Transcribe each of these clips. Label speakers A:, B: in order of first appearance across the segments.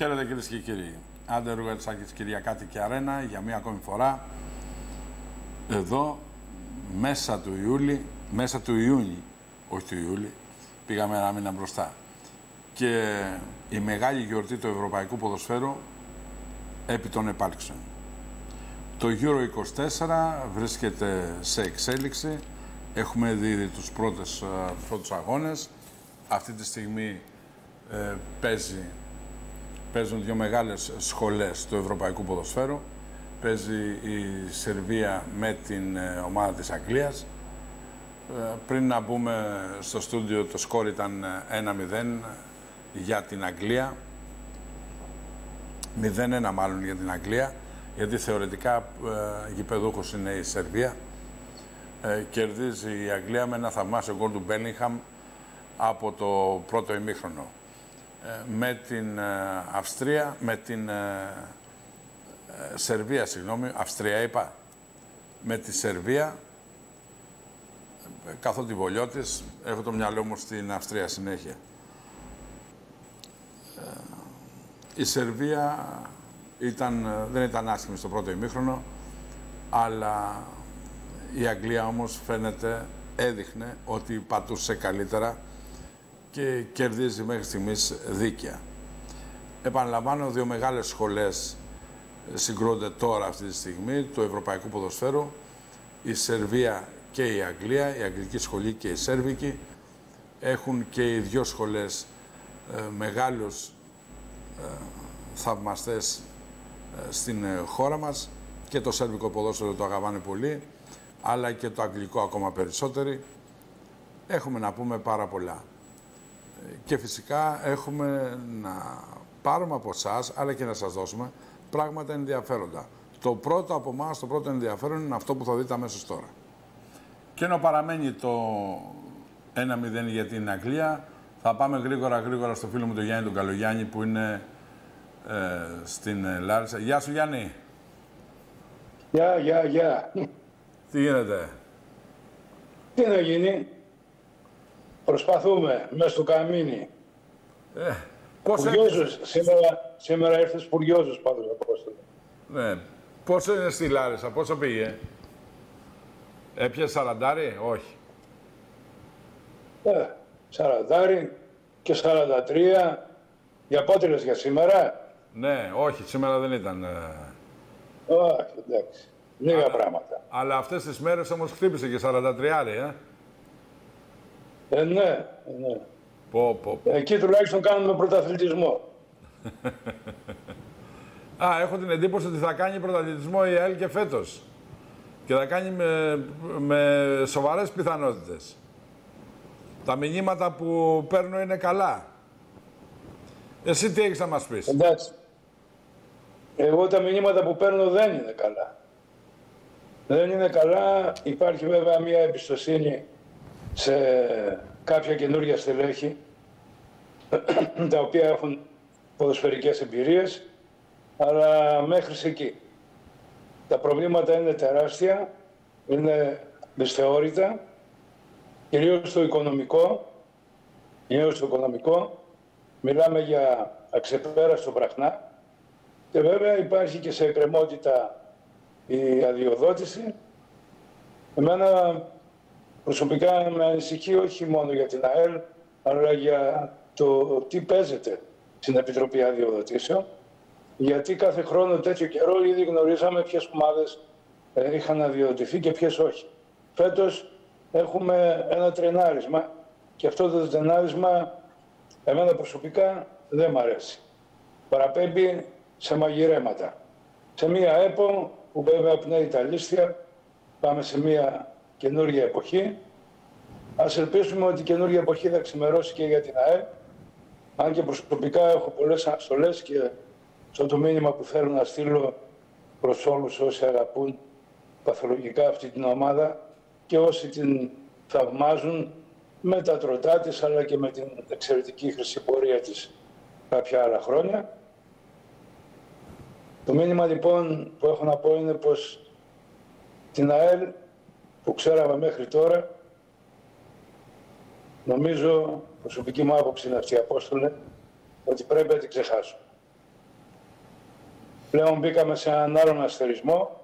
A: Χαίρετε κυρίες και κύριοι. Άντε Ρουγαρισάκης Κυριακάτικη και Αρένα για μία ακόμη φορά. Εδώ μέσα του Ιούνιου, όχι του Ιούλη, πήγαμε ένα μήνα μπροστά. Και η μεγάλη γιορτή του Ευρωπαϊκού Ποδοσφαίρου επί των επάλξεων. Το Euro 24 βρίσκεται σε εξέλιξη. Έχουμε δει ήδη τους πρώτους αγώνες. Αυτή τη στιγμή παίζουν δύο μεγάλες σχολές του Ευρωπαϊκού Ποδοσφαίρου. Παίζει η Σερβία με την ομάδα της Αγγλίας. Πριν να μπούμε στο στούντιο, το σκόρ ήταν 1-0 για την Αγγλία. 0-1 μάλλον για την Αγγλία, γιατί θεωρητικά γηπεδούχος είναι η Σερβία. Κερδίζει η Αγγλία με ένα θαυμάσιο γκολ του Μπέλιγχαμ από το πρώτο ημίχρονο. Με την Σερβία, συγγνώμη, Αυστρία είπα, με τη Σερβία, καθότι Βολιώτης, έχω το μυαλό μου στην Αυστρία συνέχεια. Η Σερβία δεν ήταν άσχημη στο πρώτο ημίχρονο, αλλά η Αγγλία όμως έδειχνε ότι πατούσε καλύτερα και κερδίζει μέχρι στιγμής δίκαια. Επαναλαμβάνω, δύο μεγάλες σχολές συγκρούνται τώρα αυτή τη στιγμή του Ευρωπαϊκού Ποδοσφαίρου. Η Σερβία και η Αγγλία, η Αγγλική σχολή και η Σέρβικη. Έχουν και οι δύο σχολές μεγάλους θαυμαστές στην χώρα μας. Και το σέρβικο ποδόσφαιρο το αγαπάνε πολύ, αλλά και το αγγλικό ακόμα περισσότεροι. Έχουμε να πούμε πάρα πολλά. Και φυσικά έχουμε να πάρουμε από εσάς, αλλά και να σας δώσουμε πράγματα ενδιαφέροντα. Το πρώτο από εμάς, το πρώτο ενδιαφέρον είναι αυτό που θα δείτε αμέσως τώρα. Και ενώ παραμένει το 1-0 για την Αγγλία, θα πάμε γρήγορα στο φίλο μου τον Γιάννη τον Καλογιάννη που είναι στην Λάρισα. Γεια σου Γιάννη.
B: Γεια.
A: Τι γίνεται?
B: Τι να γίνει? Προσπαθούμε μέσα στο καμίνι. Σήμερα ήρθε σπουριόζος πάντως, Απόστολε.
A: Ναι. Πόσο είναι στη Λάρισα, πόσο πήγε? Έπιασε σαραντάρι, όχι.
B: 40 και 43. Για πότε λες, για σήμερα?
A: Ναι, όχι, σήμερα δεν ήταν.
B: Όχι, εντάξει. Λίγα πράγματα.
A: Αλλά αυτές τις μέρες όμως χτύπησε και 43,
B: Ναι.
A: Πω.
B: Εκεί τουλάχιστον κάνουμε πρωταθλητισμό.
A: Έχω την εντύπωση ότι θα κάνει πρωταθλητισμό η ΑΕΛ και φέτος. Και θα κάνει με σοβαρές πιθανότητες. Τα μηνύματα που παίρνω είναι καλά. Εσύ τι έχεις να μας πεις?
B: Εντάξει. Εγώ τα μηνύματα που παίρνω δεν είναι καλά. Δεν είναι καλά. Υπάρχει βέβαια μια εμπιστοσύνη σε κάποια καινούργια στελέχη, τα οποία έχουν ποδοσφαιρικές εμπειρίες, αλλά μέχρι εκεί. Τα προβλήματα είναι τεράστια, είναι δυσθεώρητα, κυρίως στο οικονομικό. Μιλάμε για αξεπέραστο βραχνά και βέβαια υπάρχει και σε εκκρεμότητα η αδειοδότηση. Εμένα προσωπικά με ανησυχεί όχι μόνο για την ΑΕΛ, αλλά για το τι παίζεται στην Επιτροπή Αδειοδοτήσεων. Γιατί κάθε χρόνο τέτοιο καιρό ήδη γνωρίζαμε ποιες ομάδες είχαν αδειοδοτηθεί και ποιες όχι. Φέτος έχουμε ένα τρενάρισμα και αυτό το τρενάρισμα εμένα προσωπικά δεν μ' αρέσει. Παραπέμπει σε μαγειρέματα. Σε μία ΕΠΟ που βέβαια πνέει τα λίστια, πάμε σε μία καινούργια εποχή. Ας ελπίσουμε ότι η καινούργια εποχή θα ξημερώσει και για την ΑΕΛ. Αν και προσωπικά έχω πολλές αναστολές και στο το μήνυμα που θέλω να στείλω προς όλους όσοι αγαπούν παθολογικά αυτή την ομάδα και όσοι την θαυμάζουν με τα τροτά της αλλά και με την εξαιρετική χρυσή πορεία της κάποια άλλα χρόνια. Το μήνυμα λοιπόν που έχω να πω είναι πως την ΑΕΛ που ξέραμε μέχρι τώρα, νομίζω, προσωπική μου άποψη είναι αυτή, Απόστολε, ότι πρέπει να την ξεχάσουμε. Πλέον μπήκαμε σε έναν άλλον αστερισμό.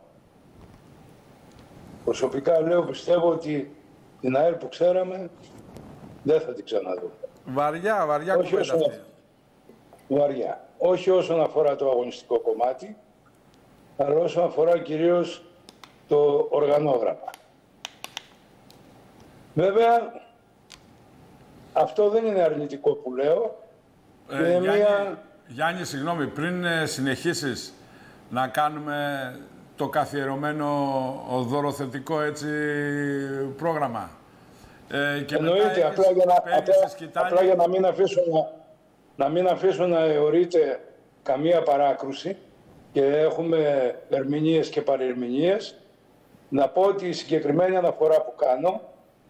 B: Προσωπικά λέω, πιστεύω ότι την ΑΕΛ που ξέραμε δεν θα την ξαναδούμε.
A: Βαριά κουβέντα αυτή.
B: Βαριά. Όχι όσον αφορά το αγωνιστικό κομμάτι, αλλά όσον αφορά κυρίως το οργανόγραμμα. Βέβαια, αυτό δεν είναι αρνητικό που λέω.
A: Γιάννη, συγγνώμη, πριν συνεχίσεις να κάνουμε το καθιερωμένο δωροθετικό πρόγραμμα.
B: Και εννοείται, απλά για να μην αφήσω να αιωρείται καμία παράκρουση και έχουμε ερμηνείες και παρερμηνείες, να πω ότι η συγκεκριμένη αναφορά που κάνω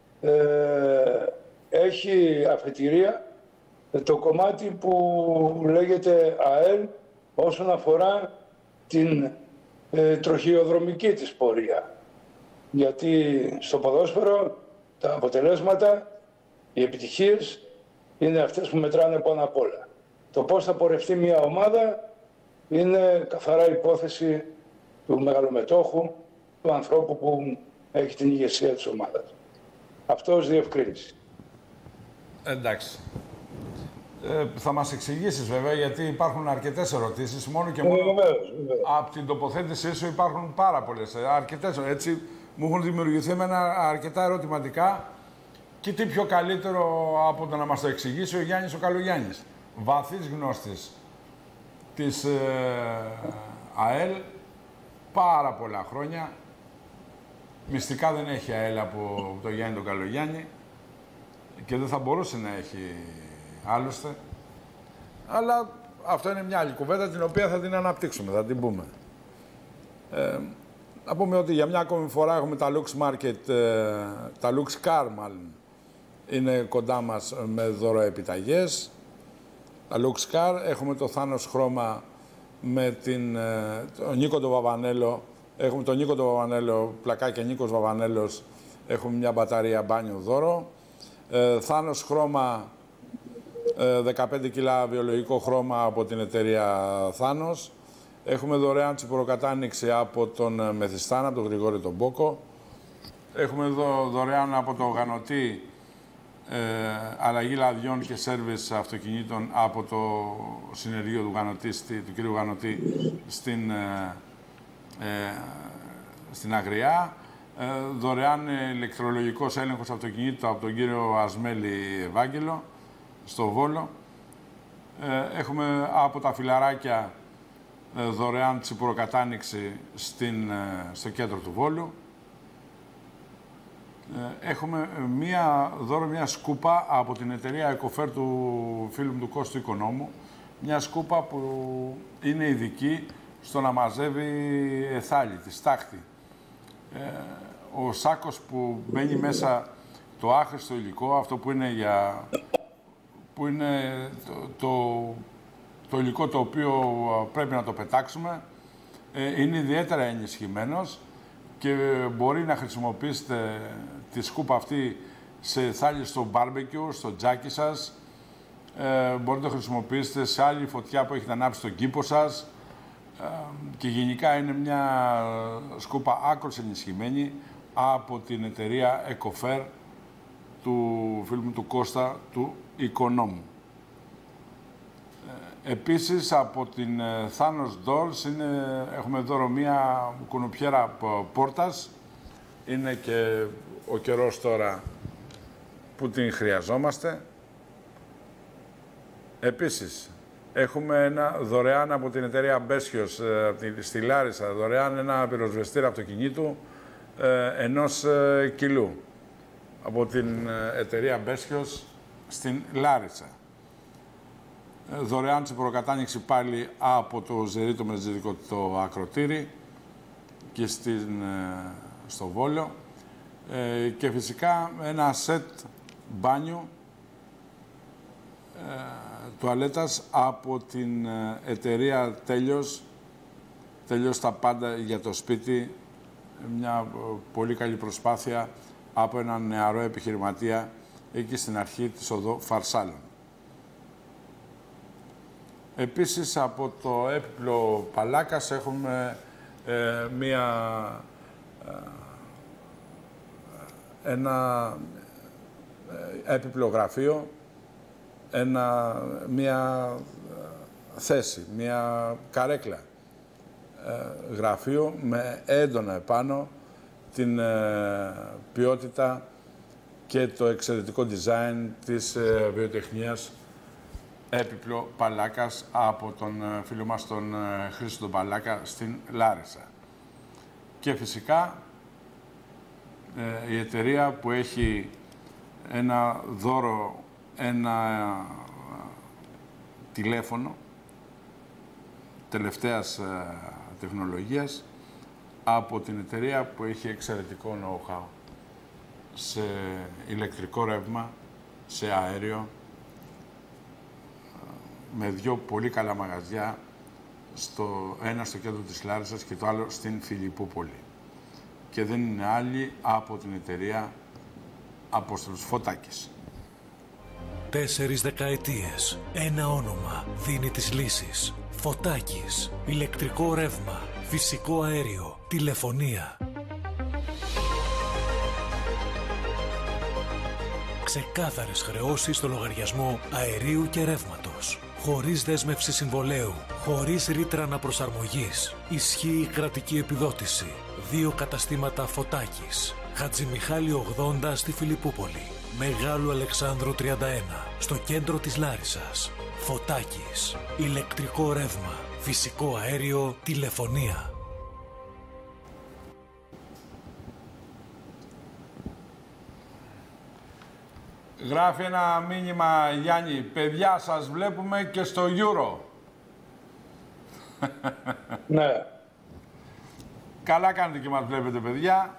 B: έχει αφετηρία το κομμάτι που λέγεται ΑΕΛ όσον αφορά την τροχιοδρομική της πορεία. Γιατί στο ποδόσφαιρο τα αποτελέσματα, οι επιτυχίες είναι αυτές που μετράνε πάνω απ' όλα. Το πώς θα πορευτεί μια ομάδα είναι καθαρά υπόθεση του μεγαλομετόχου, του ανθρώπου που έχει την ηγεσία της ομάδας. Αυτό ως διευκρίνηση.
A: Εντάξει. Θα μας εξηγήσεις βέβαια, γιατί υπάρχουν αρκετές ερωτήσεις. Μόνο και μόνο από την τοποθέτησή σου υπάρχουν πάρα πολλές. Αρκετές, έτσι μου έχουν δημιουργηθεί αρκετά ερωτηματικά. Και τι πιο καλύτερο από το να μας το εξηγήσει ο Γιάννης ο Καλογιάννης. Βαθύς γνώστης της ΑΕΛ, πάρα πολλά χρόνια. Μυστικά δεν έχει ΑΕΛ από τον Γιάννη τον Καλογιάννη και δεν θα μπορούσε να έχει άλλωστε. Αλλά αυτό είναι μια άλλη κουβέντα την οποία θα την αναπτύξουμε, θα την πούμε. Να πούμε ότι για μια ακόμη φορά έχουμε τα Lux Market, τα Lux Car μάλλον, είναι κοντά μας με δωροεπιταγές. Τα Lux Car, έχουμε το Θάνος Χρώμα με τον Νίκο τον Βαβανέλο. Έχουμε τον Νίκο τον Βαβανέλο, πλακάκια Νίκος Βαβανέλος, έχουμε μια μπαταρία μπάνιο δώρο. Θάνος Χρώμα, 15 κιλά βιολογικό χρώμα από την εταιρεία Θάνος. Έχουμε δωρεάν τσιπουροκατάνοιξη από τον Μεθιστάνα, από τον Γρηγόρη τον Μπόκο. Έχουμε δωρεάν από το Γανωτή αλλαγή λαδιών και σέρβις αυτοκινήτων από το συνεργείο του Γανωτή, του κ. Γανωτή στην Αγριά. Δωρεάν ηλεκτρολογικός έλεγχος αυτοκινήτου από τον κύριο Ασμέλη Ευάγγελο στο Βόλο. Έχουμε από τα Φιλαράκια δωρεάν τσιπουροκατάνοιξη στο κέντρο του Βόλου. Έχουμε μια σκούπα από την εταιρεία Εκοφέρ του φίλου μου του Κώστου Οικονόμου. Μια σκούπα που είναι ειδική στο να μαζεύει εθάλη, τη στάχτη. Ο σάκος που μπαίνει μέσα το άχρηστο υλικό, αυτό που είναι, το υλικό το οποίο πρέπει να το πετάξουμε, είναι ιδιαίτερα ενισχυμένος και μπορεί να χρησιμοποιήσετε τη σκούπα αυτή σε εθάλη στο barbecue, στο τζάκι σας. Μπορείτε να το χρησιμοποιήσετε σε άλλη φωτιά που έχετε ανάψει στον κήπο σας. Και γενικά είναι μια σκούπα άκρως ενισχυμένη από την εταιρεία Εκοφέρ του φίλου μου του Κώστα του Οικονόμου. Επίσης από την Thanos Doors έχουμε δώρο μια κουνουπιέρα πόρτας. Είναι και ο καιρός τώρα που την χρειαζόμαστε. Επίσης έχουμε ένα δωρεάν από την εταιρεία Μπέσιος στη Λάρισα, δωρεάν ένα πυροσβεστήρα αυτοκινήτου 1 κιλού από την εταιρεία Μπέσιος στην Λάρισα. Δωρεάν τσιπουροκατάνοιξη πάλι από το Ζερίτο Μετζιδικό το ακροτήρι και στο Βόλιο. Και φυσικά ένα σετ μπάνιου τουαλέτας από την εταιρεία Τέλειος. Τέλειος τα πάντα για το σπίτι. Μια πολύ καλή προσπάθεια από έναν νεαρό επιχειρηματία εκεί στην αρχή της οδό Φαρσάλων. Επίσης, από το έπιπλο Παλάκας έχουμε ένα έπιπλο γραφείο, μία θέση, μία καρέκλα γραφείο με έντονα επάνω την ποιότητα και το εξαιρετικό design της βιοτεχνίας έπιπλο Παλάκας από τον φίλο μας τον Χρήστο τον Παλάκα στην Λάρισα. Και φυσικά η εταιρεία που έχει ένα δώρο, ένα τηλέφωνο τελευταίας τεχνολογίας από την εταιρεία που έχει εξαιρετικό know-how σε ηλεκτρικό ρεύμα, σε αέριο, με δύο πολύ καλά μαγαζιά, ένα στο κέντρο της Λάρισσας και το άλλο στην Φιλιππούπολη. Και δεν είναι άλλη από την εταιρεία Απόστολος Φωτάκης.
C: 4 δεκαετίες, ένα όνομα δίνει τις λύσεις. Φωτάκης, ηλεκτρικό ρεύμα, φυσικό αέριο, τηλεφωνία. Ξεκάθαρες χρεώσεις στο λογαριασμό αερίου και ρεύματος. Χωρίς δέσμευση συμβολέου, χωρίς ρήτρα αναπροσαρμογής. Ισχύει κρατική επιδότηση. 2 καταστήματα Φωτάκης. Χατζημιχάλη 80 στη Φιλιππούπολη. Μεγάλου Αλεξάνδρου 31, στο κέντρο της Λάρισσας. Φωτάκης. Ηλεκτρικό ρεύμα, φυσικό αέριο, τηλεφωνία.
A: Γράφει ένα μήνυμα, Γιάννη, παιδιά σας βλέπουμε και στο Euro.
B: Ναι.
A: Καλά κάνετε και μας βλέπετε, παιδιά.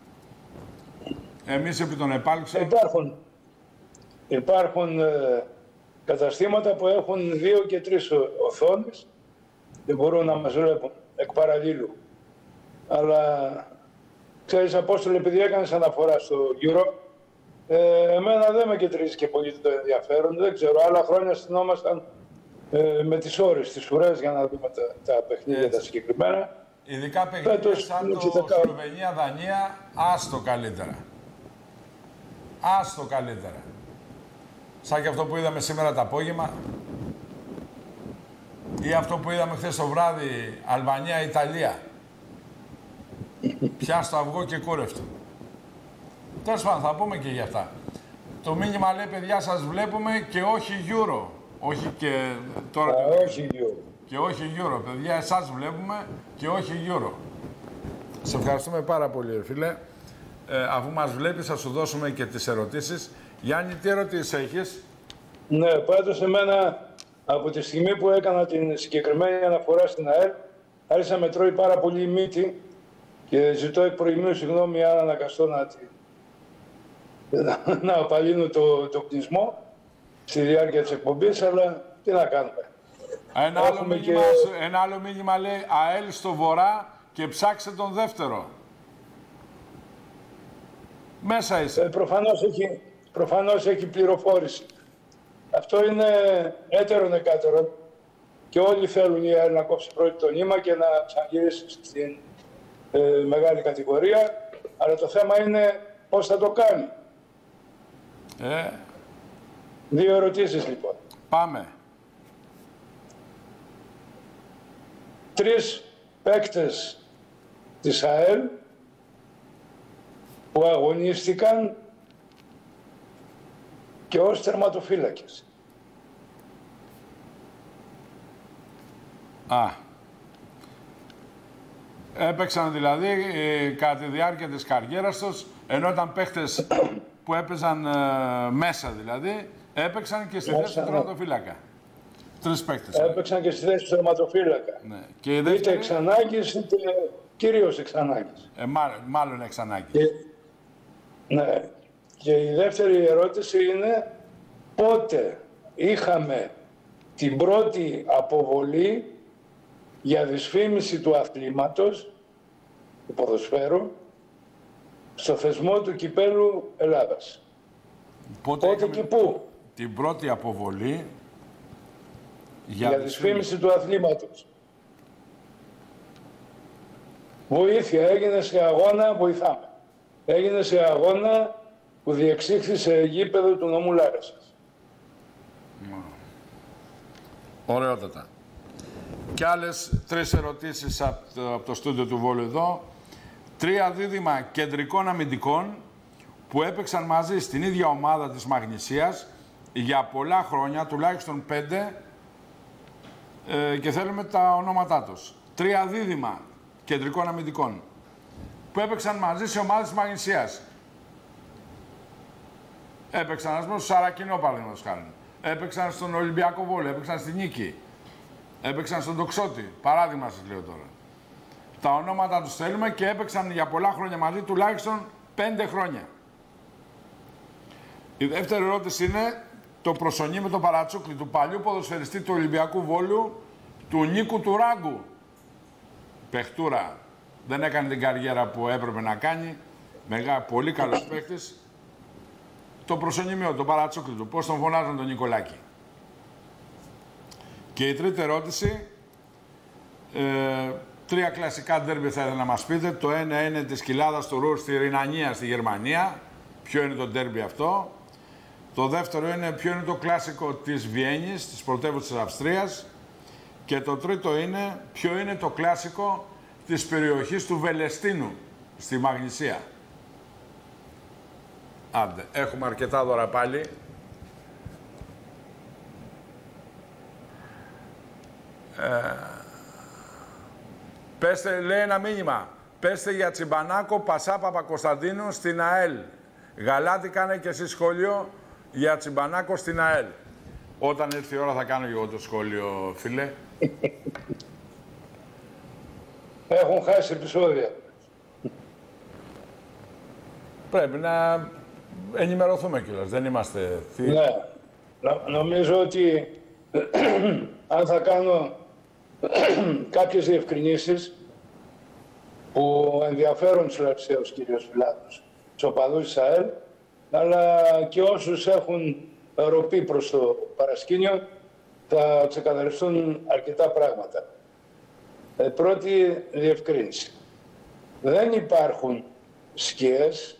A: Εμείς επί των επάλξεων.
B: Υπάρχουν καταστήματα που έχουν 2 και 3 οθόνες. Δεν μπορούν να μας βλέπουν εκ παραλλήλου. Αλλά, ξέρεις, Απόστολε, επειδή έκανες αναφορά στο Euro, εμένα δεν με κεντρίζει και πολύ το ενδιαφέρον. Δεν ξέρω, άλλα χρόνια στυνόμασταν με τις ώρες, τις ουρές για να δούμε τα παιχνίδια τα συγκεκριμένα.
A: Ειδικά παιχνίδια σαν το Σλοβενία-Δανία, άστο καλύτερα. Άστο καλύτερα. Σαν και αυτό που είδαμε σήμερα το απόγευμα ή αυτό που είδαμε χθες το βράδυ, Αλβανία-Ιταλία. Πιά στο αυγό και κούρευτο. Τέλος πάντων, θα πούμε και για αυτά. Το μήνυμα λέει, παιδιά, σας βλέπουμε και όχι Euro. Όχι και τώρα...
B: όχι Euro.
A: Και όχι Euro, παιδιά, εσάς βλέπουμε και όχι Euro. Σε ευχαριστούμε πάρα πολύ, φίλε. Αφού μας βλέπεις, θα σου δώσουμε και τις ερωτήσεις. Γιάννη, τι ερωτήσεις έχεις?
B: Ναι, πάντως εμένα από τη στιγμή που έκανα την συγκεκριμένη αναφορά στην ΑΕΛ, άρχισε να με τρώει πάρα πολύ η μύτη και ζητώ εκ προημίου συγγνώμη αν αναγκαστώ να απαλύνω το κτισμό στη διάρκεια της εκπομπής, αλλά τι να κάνουμε.
A: Ένα άλλο μήνυμα λέει ΑΕΛ στο βορρά και ψάξε τον δεύτερο. Μέσα είσαι.
B: Προφανώς έχει πληροφόρηση. Αυτό είναι έτερον εκάτερον και όλοι θέλουν η ΑΕΛ να κόψει πρώτη το νήμα και να ξαναγυρίσει στην μεγάλη κατηγορία, αλλά το θέμα είναι πώς θα το κάνει. 2 ερωτήσεις λοιπόν.
A: Πάμε.
B: 3 παίκτες της ΑΕΛ που αγωνίστηκαν και ως τερματοφύλακες.
A: Έπαιξαν δηλαδή κατά τη διάρκεια της καριέρας τους, ενώ ήταν παίχτες που έπαιζαν μέσα δηλαδή, έπαιξαν και στη θέση του τερματοφύλακα. 3 παίκτες.
B: Έπαιξαν και στη θέση του τερματοφύλακα.
A: Ναι. Και η δεύτερη...
B: Είτε εξ ανάγκης, είτε κυρίως εξ ανάγκης.
A: Μάλλον εξ ανάγκης.
B: Ναι. Και η δεύτερη ερώτηση είναι πότε είχαμε την πρώτη αποβολή για δυσφήμιση του αθλήματος, του ποδοσφαίρου, στο θεσμό του Κυπέλλου Ελλάδας.
A: Πότε
B: και πού?
A: Την πρώτη αποβολή
B: για δυσφήμιση του αθλήματος. Βοήθεια, έγινε σε αγώνα, βοηθάμε. Έγινε σε αγώνα που διεξήχθη σε γήπεδο του νομού Λάρισσας.
A: Ωραιότατα. Και άλλες 3 ερωτήσεις από το στούντιο του Βόλου εδώ. 3 δίδυμα κεντρικών αμυντικών που έπαιξαν μαζί στην ίδια ομάδα της Μαγνησίας για πολλά χρόνια, τουλάχιστον 5, και θέλουμε τα ονόματά τους. 3 δίδυμα κεντρικών αμυντικών που έπαιξαν μαζί σε ομάδες της Μαγνησίας. Έπαιξαν, ας πούμε, στο Σαρακινό, παραδείγματος χάρη. Έπαιξαν στον Ολυμπιακό Βόλο, έπαιξαν στη Νίκη. Έπαιξαν στον Τοξότη. Παράδειγμα σας λέω τώρα. Τα ονόματα τους θέλουμε και έπαιξαν για πολλά χρόνια μαζί, τουλάχιστον 5 χρόνια. Η δεύτερη ερώτηση είναι το προσωνύμιο με το παρατσούκλι του παλιού ποδοσφαιριστή του Ολυμπιακού Βόλου, του Νίκου του Ράγκου. Παιχτούρα. Δεν έκανε την καριέρα που έπρεπε να κάνει. Πολύ καλός παίχτης. Το προσωνύμιο, το παρατσούκλι του. Πώς τον φωνάζαν τον Νικολάκη. Και η τρίτη ερώτηση. 3 κλασικά ντέρμπι θα ήθελα να μας πείτε. Το ένα είναι της Κοιλάδας του Ρουρ στη Ρινανία στη Γερμανία. Ποιο είναι το ντέρμπι αυτό. Το δεύτερο είναι ποιο είναι το κλασικό της Βιέννης, της πρωτεύουσας της Αυστρίας. Και το τρίτο είναι ποιο είναι το κλασικό της περιοχής του Βελεστίνου, στη Μαγνησία. Άντε, έχουμε αρκετά δώρα πάλι. Πέστε, λέει ένα μήνυμα. Πέστε για Τσιμπανάκο, Πασά Παπακοσταντίνου στην ΑΕΛ. Γαλάτι κάνε και εσύ σχόλιο για Τσιμπανάκο στην ΑΕΛ. Όταν έρθει η ώρα θα κάνω και εγώ το σχόλιο, φίλε.
B: Έχουν χάσει επεισόδια.
A: Πρέπει να ενημερωθούμε κιόλας, δεν είμαστε θύοι.
B: Ναι. Νομίζω ότι αν θα κάνω κάποιες διευκρινήσεις που ενδιαφέρουν τους Λαρισαίους κυρίως φιλάθλους, τους οπαδούς της ΑΕΛ, αλλά και όσους έχουν ροπή προς το παρασκήνιο, θα ξεκαθαριστούν αρκετά πράγματα. Πρώτη διευκρίνηση. Δεν υπάρχουν σκιές,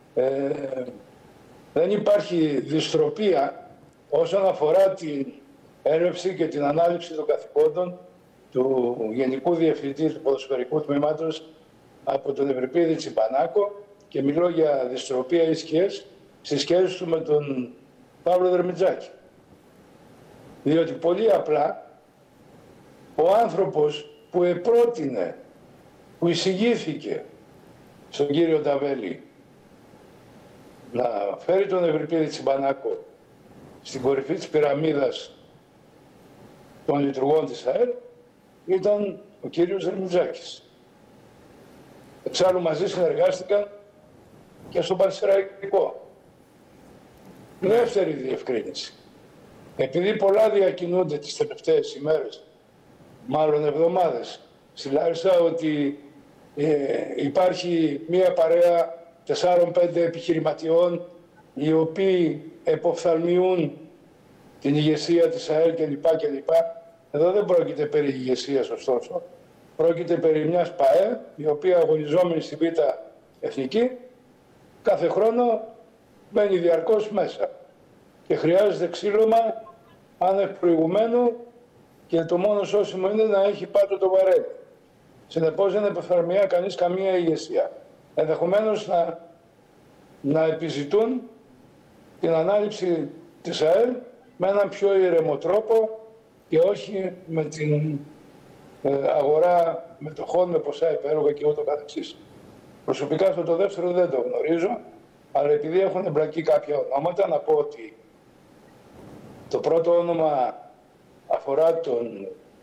B: δεν υπάρχει δυστροπία όσον αφορά την έρευση και την ανάληψη των καθηκόντων του Γενικού Διευθυντή του Ποδοσφαιρικού Τμήματος από τον Ευρυπίδη Τσιμπανάκο, και μιλώ για δυστροπία ή σκιές στις σχέσεις του με τον Παύλο Δερμιτζάκη. Διότι πολύ απλά ο άνθρωπος που επρότεινε, που εισηγήθηκε στον κύριο Νταβέλη να φέρει τον Ευρυπίδη Τσιμπανάκο στην κορυφή της πυραμίδας των λειτουργών της ΑΕΛ ήταν ο κύριος Δερμιτζάκης. Εξάλλου μαζί συνεργάστηκαν και στο Πανσεραϊκό. Δεύτερη διευκρίνηση. Επειδή πολλά διακινούνται τις τελευταίες ημέρες, μάλλον εβδομάδες, στη Λάρισα, ότι υπάρχει μία παρέα 4-5 επιχειρηματιών οι οποίοι εποφθαλμιούν την ηγεσία της ΑΕΛ κλπ. Εδώ δεν πρόκειται περί ηγεσίας, ωστόσο. Πρόκειται περί μιας ΠΑΕ, η οποία αγωνιζόμενη στη Β' Εθνική, κάθε χρόνο μπαίνει διαρκώς μέσα. Και χρειάζεται ξύλωμα άνευ προηγουμένου, και το μόνο σώσιμο είναι να έχει πάτο το βαρέλι. Συνεπώς δεν επεφθαλμιά κανείς καμία ηγεσία. Ενδεχομένως να επιζητούν την ανάληψη της ΑΕΛ με έναν πιο ήρεμο τρόπο και όχι με την αγορά μετοχών με ποσά υπέρογα και ούτω καθεξής. Προσωπικά αυτό το δεύτερο δεν το γνωρίζω, αλλά επειδή έχουν εμπλακεί κάποια ονόματα, να πω ότι το πρώτο όνομα αφορά τον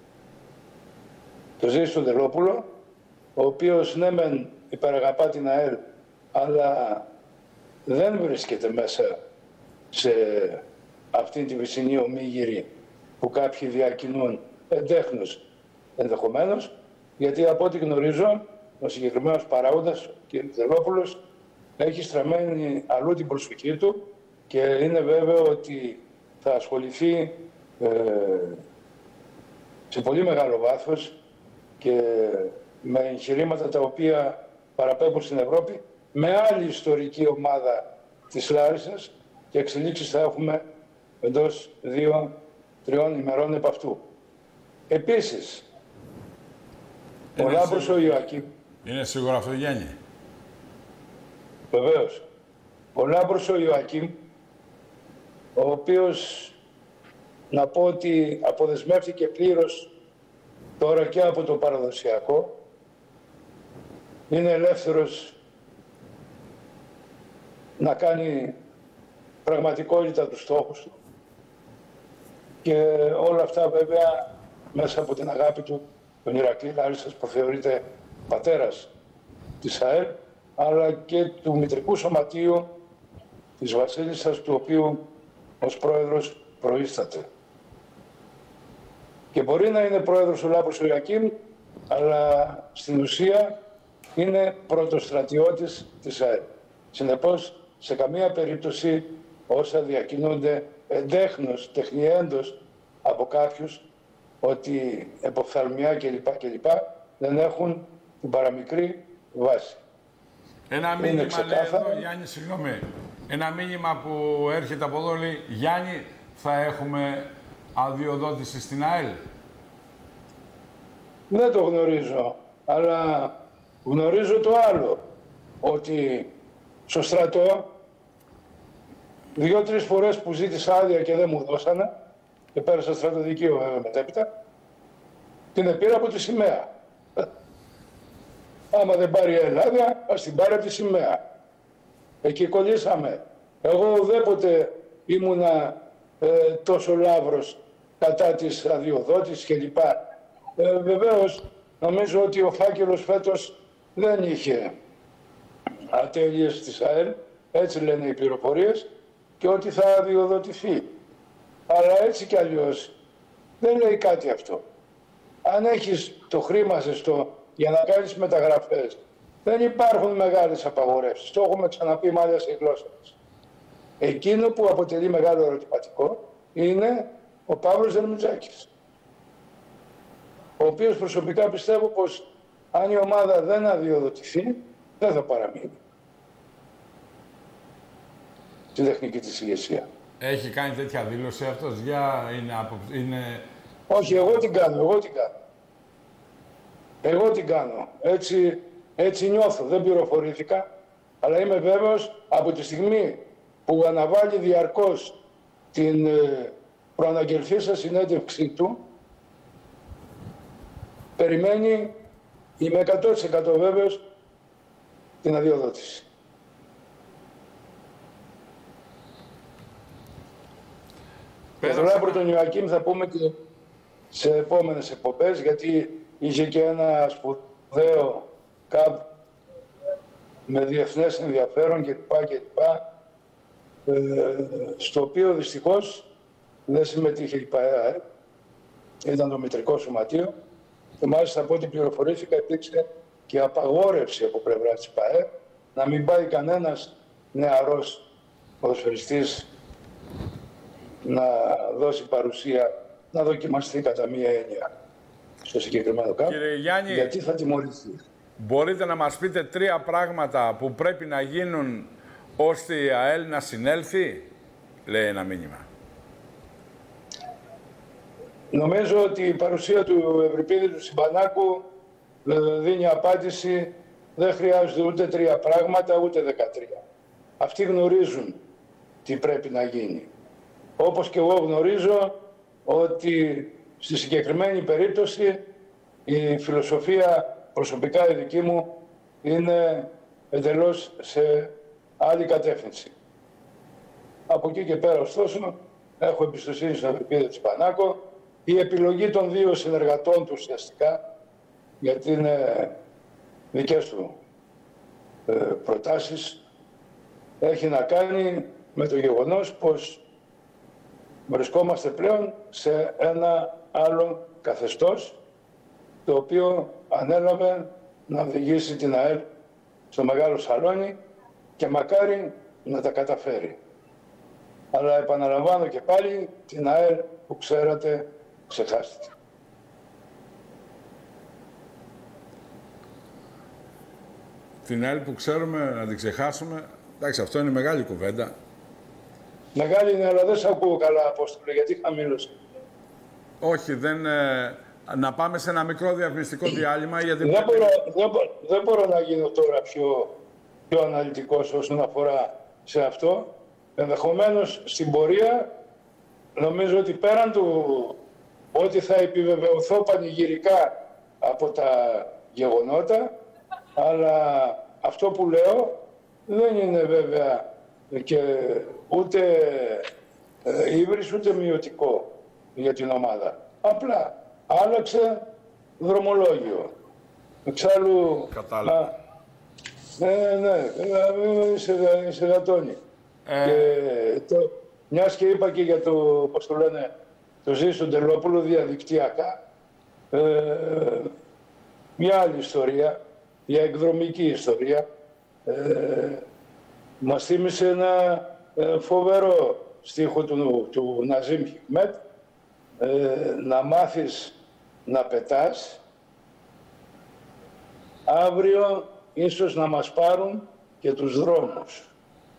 B: Ζήστο Τελόπουλο, ο οποίος ναι μεν υπεραγαπά την ΑΕΛ, αλλά δεν βρίσκεται μέσα σε αυτήν τη βυσσινή ομίγυρη που κάποιοι διακινούν εντέχνους ενδεχομένως, γιατί από ό,τι γνωρίζω ο συγκεκριμένος παράγοντας, ο κ. Τελόπουλος, έχει στραμμένη αλλού την προσοχή του και είναι βέβαιο ότι θα ασχοληθεί σε πολύ μεγάλο βάθος και με εγχειρήματα τα οποία παραπέμπουν στην Ευρώπη, με άλλη ιστορική ομάδα της Λάρισσας και εξελίξεις θα έχουμε εντός 2-3 ημερών επ' αυτού. Επίσης, ο Λάμπρος ο Ιωακήμ.
A: Είναι σίγουρο αυτό, Γιάννη?
B: Βεβαίως. Ο Λάμπρος ο Ιωακήμ, ο οποίος να πω ότι αποδεσμεύτηκε πλήρως τώρα και από το παραδοσιακό, είναι ελεύθερος να κάνει πραγματικότητα τους στόχους του και όλα αυτά βέβαια μέσα από την αγάπη του τον Ηρακλή Λάρισσας που θεωρείται πατέρας της ΑΕΛ, αλλά και του μητρικού σωματείου της Βασίλισσας, του οποίου ως πρόεδρος προείσταται. Και μπορεί να είναι πρόεδρος ο Λάμπρος ο Ιωακήμ, αλλά στην ουσία είναι πρωτοστρατιώτης της ΑΕΛ. Συνεπώς, σε καμία περίπτωση όσα διακινούνται εντέχνως, τεχνιέντος από κάποιους, ότι εποφθαλμιά κλπ. Δεν έχουν την παραμικρή βάση.
A: Ένα μήνυμα, λέει εδώ, Γιάννη, συγγνώμη. Ένα μήνυμα που έρχεται από εδώ, λέει, Γιάννη, θα έχουμε αδειοδότηση στην ΑΕΛ?
B: Δεν το γνωρίζω, αλλά γνωρίζω το άλλο, ότι στο στρατό 2-3 φορές που ζήτησα άδεια και δεν μου δώσανε, και πέρασα στρατοδικείο βέβαια μετέπειτα, την πήρα από τη σημαία. Άμα δεν πάρει η Ελλάδα, ας την πάρει από τη σημαία. Εκεί κολλήσαμε. Εγώ ουδέποτε ήμουνα τόσο λαύρος κατά της αδειοδότησης κλπ. Βεβαίως, νομίζω ότι ο φάκελος φέτος δεν είχε ατέλειες της ΑΕΛ, έτσι λένε οι πληροφορίες, και ότι θα αδειοδοτηθεί. Αλλά έτσι κι αλλιώς δεν λέει κάτι αυτό. Αν έχεις το χρήμα ζεστό για να κάνεις μεταγραφές, δεν υπάρχουν μεγάλες απαγορεύσεις. Το έχουμε ξαναπεί μάλιστα στη γλώσσα μας. Εκείνο που αποτελεί μεγάλο ερωτηματικό είναι ο Παύλος Δερμιτζάκης, ο οποίος προσωπικά πιστεύω πως αν η ομάδα δεν αδειοδοτηθεί, δεν θα παραμείνει στην τεχνική της ηγεσία.
A: Έχει κάνει τέτοια δήλωση αυτός? Είναι...
B: Όχι, εγώ την κάνω. Εγώ την κάνω. Έτσι νιώθω. Δεν πληροφορήθηκα, αλλά είμαι βέβαιος από τη στιγμή που αναβάλει διαρκώς την προαναγγελθήσα συνέντευξή του, περιμένει, είμαι 100% βέβαιος, την αδειοδότηση. Για τον Λάμπρο τον Ιωακήμ θα πούμε και σε επόμενες εκπομπές, γιατί είχε και ένα σπουδαίο ΚΑΠ με διεθνές ενδιαφέρον κλπ. Στο οποίο δυστυχώς δεν συμμετείχε η ΠΑΕ, ήταν το μητρικό σωματείο, και μάλιστα από ό,τι πληροφορήθηκα υπήρξε και απαγόρευση από πλευρά της ΠΑΕ να μην πάει κανένας νεαρός ποδοσφαιριστής να δώσει παρουσία, να δοκιμαστεί κατά μία έννοια στο συγκεκριμένο ΚΑΠ.
A: Κύριε Γιάννη,
B: γιατί θα τιμωρηθεί.
A: Μπορείτε να μας πείτε 3 πράγματα που πρέπει να γίνουν ώστε η ΑΕΛ να συνέλθει, λέει ένα μήνυμα.
B: Νομίζω ότι η παρουσία του Ευρυπίδη του Συμπανάκου δίνει απάντηση. Δεν χρειάζονται ούτε 3 πράγματα, ούτε 13. Αυτοί γνωρίζουν τι πρέπει να γίνει. Όπως και εγώ γνωρίζω ότι στη συγκεκριμένη περίπτωση η φιλοσοφία προσωπικά η δική μου είναι εντελώς σε άλλη κατεύθυνση. Από εκεί και πέρα ωστόσο έχω εμπιστοσύνη στον Ευρυπίδη Τσιπανάκο. Η επιλογή των 2 συνεργατών του ουσιαστικά, γιατί είναι δικές του προτάσεις, έχει να κάνει με το γεγονός πως βρισκόμαστε πλέον σε ένα άλλο καθεστώς, το οποίο ανέλαβε να οδηγήσει την ΑΕΛ στο μεγάλο σαλόνι και μακάρι να τα καταφέρει. Αλλά επαναλαμβάνω και πάλι, την ΑΕΛ που ξέρατε ξεχάστηκε.
A: την ΑΕΛ που ξέρουμε να την ξεχάσουμε. Εντάξει, αυτό είναι μεγάλη κουβέντα.
B: Μεγάλη είναι, αλλά δεν σε ακούω καλά, Απόστολε, γιατί χαμήλωσε.
A: Όχι, να πάμε σε ένα μικρό διαφημιστικό διάλειμμα, γιατί...
B: Δεν μπορώ να γίνω τώρα πιο αναλυτικός όσον αφορά σε αυτό. Ενδεχομένως στην πορεία, νομίζω ότι πέραν του ότι θα επιβεβαιωθώ πανηγυρικά από τα γεγονότα, αλλά αυτό που λέω δεν είναι βέβαια και ούτε ύβρις ούτε μειωτικό για την ομάδα. Απλά άλλαξε δρομολόγιο. Εξάλλου...
A: Κατάλαβα.
B: Ναι, σε γατώνει. Μιας και είπα και για το, πώς το λένε, το Ζήσο Ντελόπουλο διαδικτυακά, μια άλλη ιστορία, μια εκδρομική ιστορία, μας θύμισε ένα φοβερό στίχο του Ναζίμ Χικμέτ, να μάθεις να πετάς, αύριο ίσως να μας πάρουν και τους δρόμους.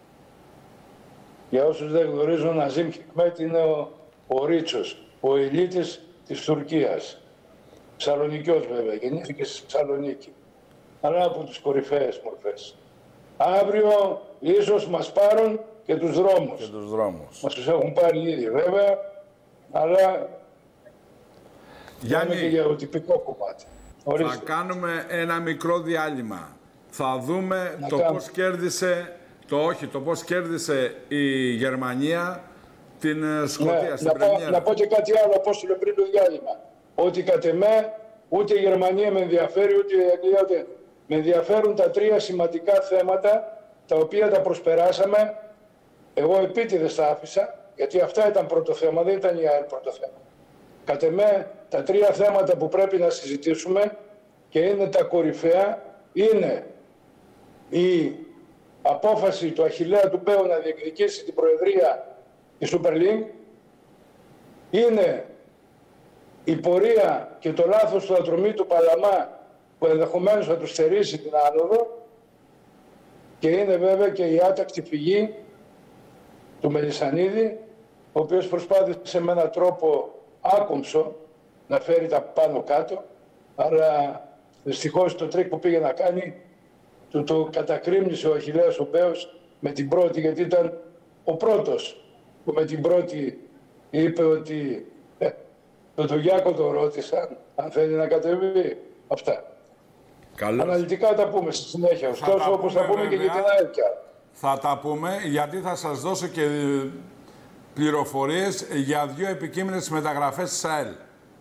B: Για όσους δεν γνωρίζουν, ο Ναζίμ Χικμέτ είναι ο Ρίτσος, ο ηλίτης της Τουρκίας. Σαλονικιός βέβαια, γεννήθηκε στη Θεσσαλονίκη. Αλλά από τις κορυφαίες μορφές. Αύριο ίσως μας πάρουν και τους δρόμους.
A: Και τους δρόμους.
B: Μας τους έχουν πάρει ήδη βέβαια, αλλά
A: Γιάννη,
B: και για το τυπικό κομμάτι. Ορίστε.
A: Θα κάνουμε ένα μικρό διάλειμμα. Θα δούμε πώς κέρδισε, το πώς κέρδισε η Γερμανία την Σκωτία στην Πρεμιέρα.
B: Να πω και κάτι άλλο, Απόστολε, πριν το διάλειμμα. Ότι κατ' εμέ ούτε η Γερμανία με ενδιαφέρει, ούτε η Αγγλία, ούτε... Με ενδιαφέρουν τα τρία σημαντικά θέματα, τα οποία τα προσπεράσαμε. Εγώ επίτηδες τα άφησα, γιατί αυτά ήταν πρώτο θέμα, δεν ήταν η ΑΕΛ πρώτο θέμα. Κατ' εμέ, τα τρία θέματα που πρέπει να συζητήσουμε και είναι τα κορυφαία, είναι η απόφαση του Αχιλλέα του Μπέου να διεκδικήσει την Προεδρία της Super League, είναι η πορεία και το λάθος του Ατρωμί του Παλαμά που ενδεχομένως θα του στερήσει την άνοδο, και είναι βέβαια και η άτακτη φυγή του Μελισσανίδη, ο οποίος προσπάθησε με έναν τρόπο άκομψο να φέρει τα πάνω κάτω, αλλά δυστυχώς το τρίκ που πήγε να κάνει του το κατακρίμνησε ο Αχιλλέας ο Μπέος με την πρώτη, γιατί ήταν ο πρώτος που με την πρώτη είπε ότι τον Γιάκο τον ρώτησαν αν θέλει να κατεβεί. Αυτά.
A: Καλώς.
B: Αναλυτικά τα πούμε στη συνέχεια, ωστόσο όπως θα πούμε και για την ΑΕΛ.
A: Θα τα πούμε, γιατί θα σας δώσω και πληροφορίες για 2 επικείμενες μεταγραφές της ΑΕΛ.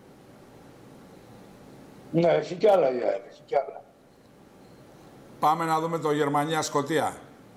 B: Ναι, έχει κι άλλα η ΑΕΛ, έχει κι άλλα.
A: Πάμε να δούμε το Γερμανία-Σκωτία.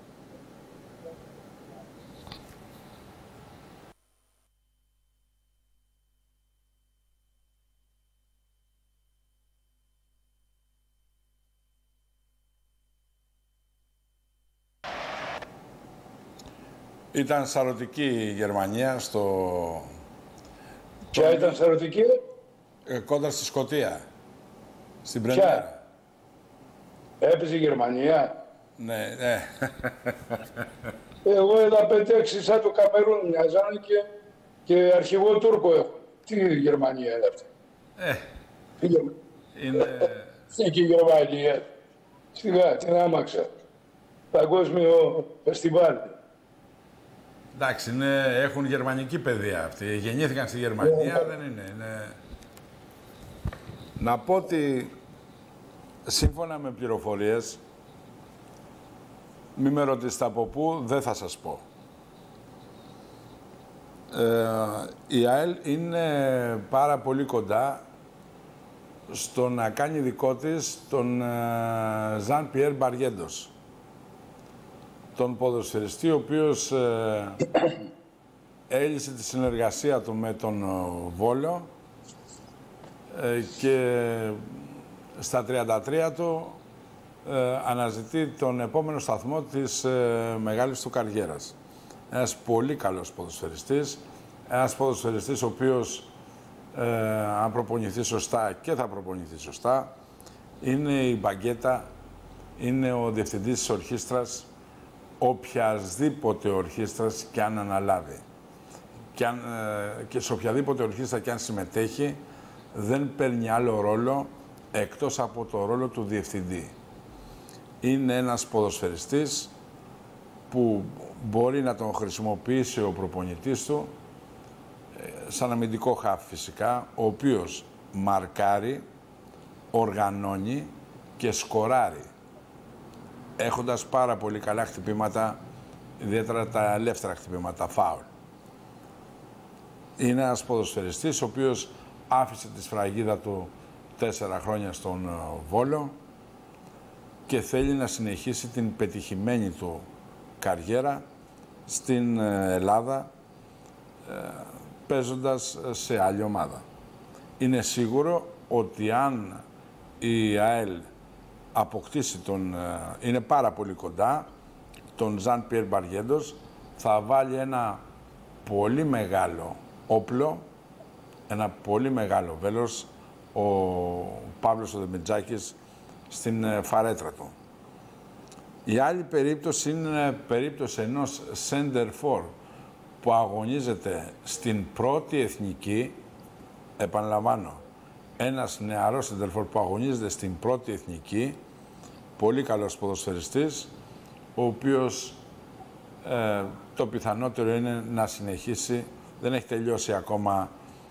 A: Ήταν σαρωτική η Γερμανία στο...
B: Ποια ήταν σαρωτική?
A: Κόντρα στη Σκωτία. Στην Πρεμιέρα.
B: Έπαιζε η Γερμανία.
A: Ναι, ναι.
B: Εγώ είδα 5-6 σαν το Καμερούν μοιάζανε και αρχηγό Τούρκο έχω. Τι Γερμανία είναι αυτή?
A: Είναι...
B: Και η Γερμανία. Σιγά, την άμαξα. Παγκόσμιο φεστιβάλ.
A: Εντάξει, έχουν γερμανική παιδεία αυτοί. Γεννήθηκαν στη Γερμανία, δεν είναι. Να πω ότι, σύμφωνα με πληροφορίες, μη με ρωτήσετε από πού, δεν θα σας πω. Η ΑΕΛ είναι πάρα πολύ κοντά στο να κάνει δικό της τον Ζαν Πιέρ Μπαριέντος. Τον ποδοσφαιριστή, ο οποίος έλυσε τη συνεργασία του με τον Βόλο και στα 33 του αναζητεί τον επόμενο σταθμό της μεγάλης του καριέρας. Ένας πολύ καλός ποδοσφαιριστής, ένας ποδοσφαιριστής ο οποίος αν προπονηθεί σωστά και θα προπονηθεί σωστά, είναι η μπαγκέτα είναι ο διευθυντής της ορχήστρας, οποιασδήποτε ορχήστρας και αν αναλάβει. Και σε οποιαδήποτε ορχήστρα και αν συμμετέχει, δεν παίρνει άλλο ρόλο εκτός από το ρόλο του διευθυντή. Είναι ένας ποδοσφαιριστής που μπορεί να τον χρησιμοποιήσει ο προπονητής του σαν αμυντικό χαφ φυσικά, ο οποίος μαρκάρει, οργανώνει και σκοράρει, έχοντας πάρα πολύ καλά χτυπήματα, ιδιαίτερα τα ελεύθερα χτυπήματα, φάουλ. Είναι ένας ποδοσφαιριστής ο οποίος άφησε τη σφραγίδα του 4 χρόνια στον Βόλο και θέλει να συνεχίσει την πετυχημένη του καριέρα στην Ελλάδα, παίζοντας σε άλλη ομάδα. Είναι σίγουρο ότι αν η ΑΕΛ αποκτήσει είναι πάρα πολύ κοντά, τον Ζαν Πιέρ Μπαριέντος, θα βάλει ένα πολύ μεγάλο όπλο, ένα πολύ μεγάλο βέλος, ο Παύλος ο Δεμιτζάκης, στην φαρέτρα του. Η άλλη περίπτωση είναι περίπτωση ενός center for που αγωνίζεται στην πρώτη εθνική, επαναλαμβάνω, ένας νεαρός center for που αγωνίζεται στην πρώτη εθνική, πολύ καλός ποδοσφαιριστής, ο οποίος το πιθανότερο είναι να συνεχίσει, δεν έχει τελειώσει ακόμα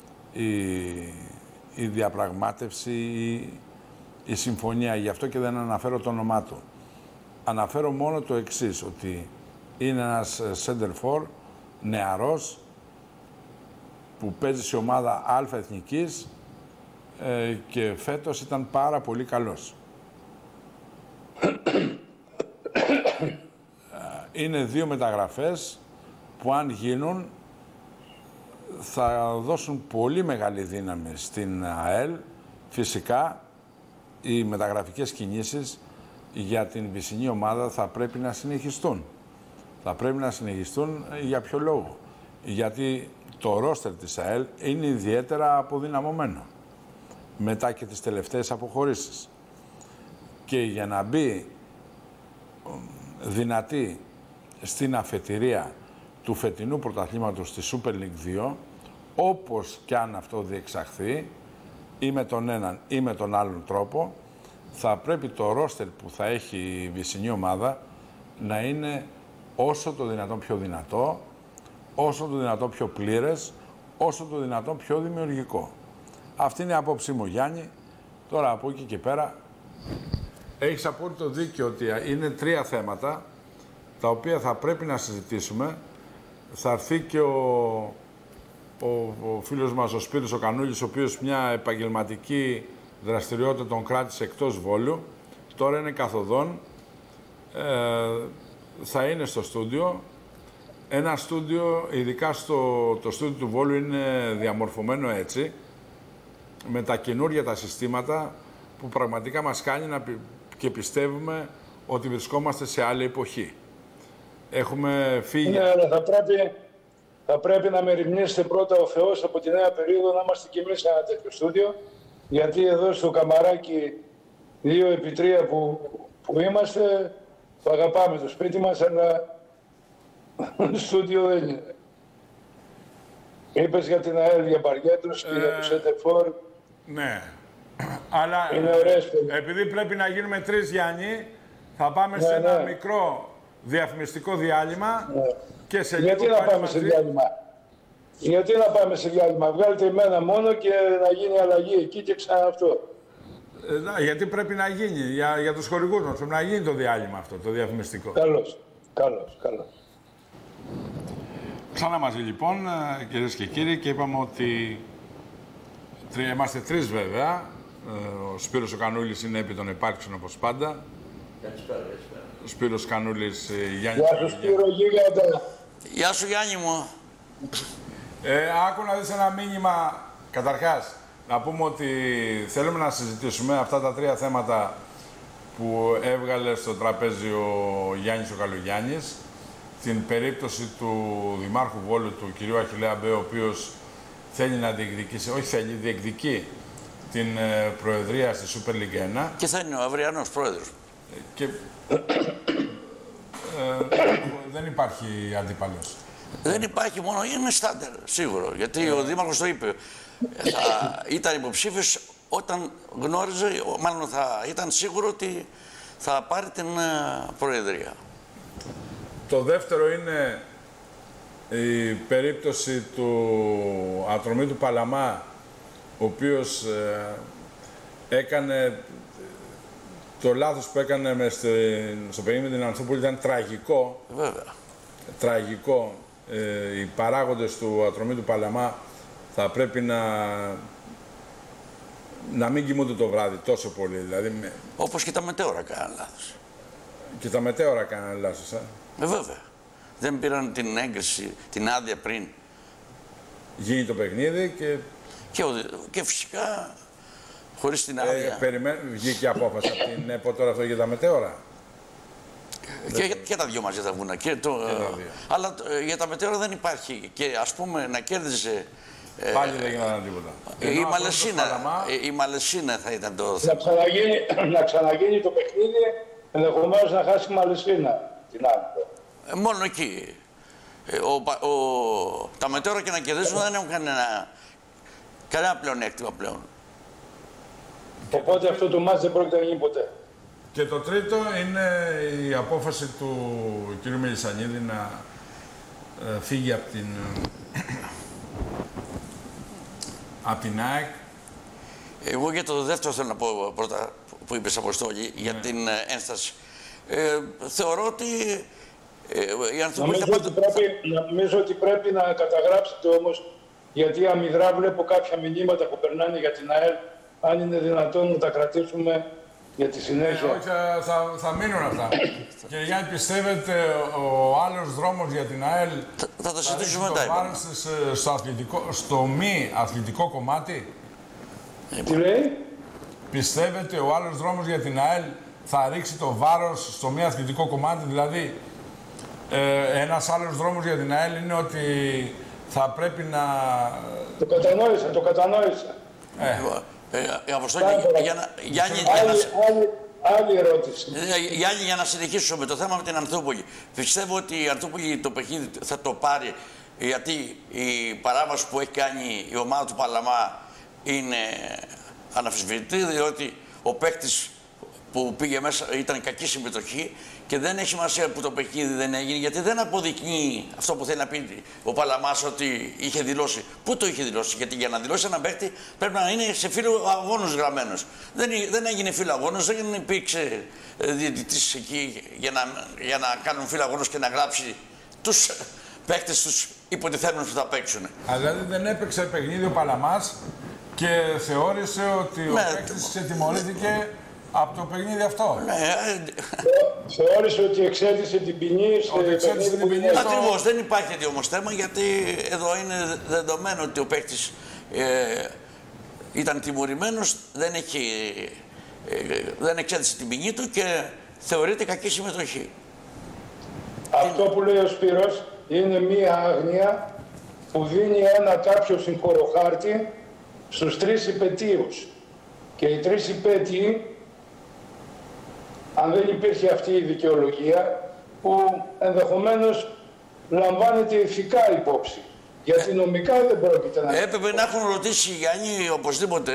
A: η διαπραγμάτευση, η συμφωνία, γι' αυτό και δεν αναφέρω το όνομά του. Αναφέρω μόνο το εξής, ότι είναι ένας center for νεαρός που παίζει σε ομάδα Α εθνικής και φέτος ήταν πάρα πολύ καλός. Είναι 2 μεταγραφές που αν γίνουν θα δώσουν πολύ μεγάλη δύναμη στην ΑΕΛ. Φυσικά οι μεταγραφικές κινήσεις για την βυσσινή ομάδα θα πρέπει να συνεχιστούν. Θα πρέπει να συνεχιστούν για ποιο λόγο? Γιατί το ρόστερ της ΑΕΛ είναι ιδιαίτερα αποδυναμωμένο μετά και τις τελευταίες αποχωρήσεις. Και για να μπει δυνατή στην αφετηρία του φετινού πρωταθλήματος στη Super League 2, όπως κι αν αυτό διεξαχθεί, ή με τον έναν ή με τον άλλον τρόπο, θα πρέπει το ρόστερ που θα έχει η βυσσινή ομάδα να είναι όσο το δυνατόν πιο δυνατό, όσο το δυνατόν πιο πλήρες, όσο το δυνατόν πιο δημιουργικό. Αυτή είναι η απόψη μου, Γιάννη. Τώρα από εκεί και πέρα έχεις απόλυτο δίκιο ότι είναι 3 θέματα τα οποία θα πρέπει να συζητήσουμε. Θα έρθει και ο φίλος μας ο Σπύρος ο Κανούλης, ο οποίος μια επαγγελματική δραστηριότητα τον κράτησε εκτός Βόλου. Τώρα είναι καθοδόν. Θα είναι στο στούντιο. Ένα στούντιο, ειδικά το στούντιο του Βόλου, είναι διαμορφωμένο έτσι, με τα καινούργια τα συστήματα, που πραγματικά μας κάνει και πιστεύουμε ότι βρισκόμαστε σε άλλη εποχή. Έχουμε φύγει...
B: Ναι, αλλά θα πρέπει να μεριμνήσετε πρώτα ο Θεός από τη νέα περίοδο να είμαστε κι εμείς σε ένα τέτοιο στούντιο, γιατί εδώ στο καμαράκι 2x3 που είμαστε, το αγαπάμε το σπίτι μας, αλλά στούντιο δεν είναι. Είπες για την ΑΕΛ για Μπαριέντος και για το Σέντερφορ.
A: Ναι, αλλά επειδή πρέπει να γίνουμε 3, Γιάννη, θα πάμε σε ένα μικρό διαφημιστικό διάλειμμα. Ναι. Και σε
B: γιατί να πάμε σε διάλειμμα? Γιατί να πάμε σε διάλειμμα? Βγάλετε εμένα μόνο και να γίνει αλλαγή εκεί και ξανά αυτό.
A: Γιατί πρέπει να γίνει, για τους χορηγούς μας, πρέπει να γίνει το διάλειμμα αυτό, το διαφημιστικό.
B: Καλώς.
A: Ξανά μαζί λοιπόν, κυρίες και κύριοι, και είπαμε ότι είμαστε 3 βέβαια. Ο Σπύρος ο Κανούλης είναι επί των υπάρξεων όπως πάντα. Ο Σπύρος Κανούλης, Γιάννη.
B: Γεια σου Σπύρο, γίγαντα.
D: Γεια σου Γιάννη μου.
A: Άκου να δεις ένα μήνυμα. Καταρχάς, να πούμε ότι θέλουμε να συζητήσουμε αυτά τα 3 θέματα που έβγαλε στο τραπέζι ο Γιάννης ο Καλογιάννης. Την περίπτωση του Δημάρχου Βόλου, του κυρίου Αχιλλέα Μπέ, ο οποίος θέλει να διεκδικήσει, όχι θέλει, διεκδικεί την προεδρία στη Super League 1.
D: Και θα είναι ο αυριανός πρόεδρος.
A: Και δεν υπάρχει αντίπαλος.
D: Δεν υπάρχει, μόνο είναι στάντερ, σίγουρο. Γιατί ο Δήμαρχος το είπε. Ήταν υποψήφιος όταν γνώριζε, μάλλον ήταν σίγουρο ότι θα πάρει την Προεδρία.
A: Το δεύτερο είναι η περίπτωση του Ατρωμίτου Παλαμά, ο οποίος έκανε το λάθος που έκανε στο παιχνίδι με την Ανθούπολη. Ήταν τραγικό.
D: Βέβαια.
A: Τραγικό. Οι παράγοντες του Ατρωμίτου Παλαμά θα πρέπει να μην κοιμούνται το βράδυ τόσο πολύ. Δηλαδή,
D: όπως και τα μετέωρα κάνανε λάθος.
A: Και τα μετέωρα κάνανε λάθος.
D: Βέβαια. Δεν πήραν την έγκριση, την άδεια πριν.
A: Γίνει το παιχνίδι
D: και φυσικά χωρίς την άδεια.
A: Βγήκε απόφαση από την ΕΠΟ τώρα αυτό για τα μετέωρα.
D: Και τα δυο μαζί θα βγουν. Αλλά για τα μετέωρα δεν υπάρχει. Και ας πούμε να κέρδιζε.
A: Πάλι δεν γίνανε τίποτα.
D: Η Μαλαισίνα θα ήταν το.
B: Να ξαναγίνει το παιχνίδι, ενδεχομένως να χάσει η Μαλαισίνα την άλλη.
D: Μόνο εκεί. Τα μετέωρα και να κερδίσουν δεν έχουν κανένα πλεονέκτημα πλέον.
B: Οπότε αυτό το μάτς δεν πρόκειται να γίνει ποτέ.
A: Και το τρίτο είναι η απόφαση του κ. Μελισσανίδη να φύγει από την ΑΕΚ.
D: Εγώ για το δεύτερο θέλω να πω πρώτα που είπες, Αποστόλη, για την ένσταση. Θεωρώ ότι η Ανθούπολη...
B: Νομίζω ότι πρέπει να καταγράψετε όμως, γιατί αμυδρά βλέπω κάποια μηνύματα που περνάνε για την ΑΕΛ, αν είναι δυνατόν να τα κρατήσουμε για τη συνέχεια.
A: Όχι, θα μείνουν αυτά. Και Γιάννη, πιστεύετε ο άλλος δρόμος για την ΑΕΛ
D: θα το συζητήσουμε μετά.
A: Στο μη αθλητικό κομμάτι.
B: Τι λέει?
A: Πιστεύετε ο άλλος δρόμος για την ΑΕΛ θα ρίξει το βάρος στο μη αθλητικό κομμάτι? Δηλαδή, ένας άλλος δρόμος για την ΑΕΛ είναι ότι θα πρέπει να...
B: Το κατανόησα.
D: Αποστόλη,
B: άλλη ερώτηση.
D: Γιάννη, για να συνεχίσουμε με το θέμα με την Ανθούπολη. Πιστεύω ότι η Ανθούπολη το παιχνίδι θα το πάρει, γιατί η παράβαση που έχει κάνει η ομάδα του Παλαμά είναι αναμφισβητητή, διότι ο παίκτης που πήγε μέσα ήταν κακή συμμετοχή και δεν έχει σημασία που το παιχνίδι δεν έγινε, γιατί δεν αποδεικνύει αυτό που θέλει να πει ο Παλαμάς ότι είχε δηλώσει. Πού το είχε δηλώσει? Γιατί για να δηλώσει έναν παίκτη πρέπει να είναι σε φύλλο αγώνος γραμμένος. Δεν έγινε φύλλο αγώνος, δεν υπήρξε διαιτητής εκεί για να κάνουν φύλλο αγώνος και να γράψει τους παίκτες τους υποτιθέμενους που θα παίξουν.
A: Δηλαδή δεν έπαιξε παιχνίδι ο Παλαμάς και θεώρησε ότι ο παίκτης ξετιμωρήθηκε από το παιχνίδι αυτό.
B: Θεώρησε ότι εξέτησε την ποινή στο παιχνίδι.
D: Ακριβώς, δεν υπάρχει όμως θέμα, γιατί εδώ είναι δεδομένο ότι ο παίκτης ήταν τιμωρημένος, δεν εξέτησε την ποινή του και θεωρείται κακή συμμετοχή.
B: Αυτό που λέει ο Σπύρος είναι μία άγνοια που δίνει ένα κάποιο συγχωροχάρτη στους 3 υπετίους. Και οι 3 υπέτειοι, αν δεν υπήρχε αυτή η δικαιολογία, που ενδεχομένως λαμβάνεται ηθικά υπόψη. Γιατί νομικά δεν πρόκειται να...
D: Έπρεπε να έχουν ρωτήσει, Γιάννη, οπωσδήποτε,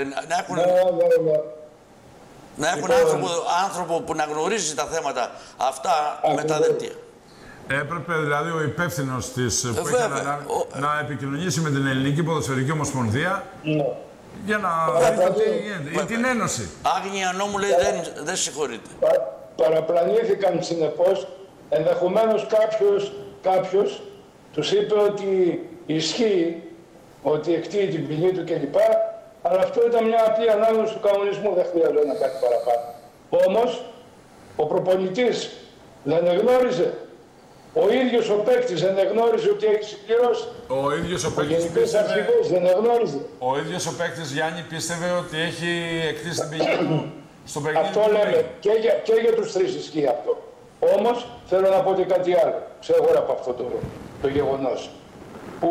D: να έχουν άνθρωπο που να γνωρίζει τα θέματα αυτά με τα δελτία.
A: Έπρεπε δηλαδή ο υπεύθυνος της που είχε να επικοινωνήσει με την Ελληνική Ποδοσφαιρική Ομοσπονδία για να δει τι γίνεται, ή την Ένωση.
D: Άγνοια νόμου, λέει, δεν συγχωρείται.
B: Παραπλανήθηκαν συνεπώς, ενδεχομένως κάποιος τους είπε ότι ισχύει, ότι εκτείει την ποινή του κλπ. Αλλά αυτό ήταν μια απλή ανάγνωση του κανονισμού, δεν χρειαζόταν να κάνει παραπάνω. Όμως, ο προπονητής δεν εγνώριζε. Ο ίδιος ο παίκτης δεν εγνώριζε ότι έχει συμπληρώσει.
A: Ο ίδιος ο παίκτης
B: δεν εγνώριζε.
A: Ο ίδιος ο παίκτης, Γιάννη, πίστευε ότι έχει εκτίσει την ποινή του στο παιχνίδι.
B: Αυτό λέμε. Και για τους 3 ισχύει αυτό. Όμως, θέλω να πω και κάτι άλλο. Ξέχωρα από αυτό το γεγονός. Που,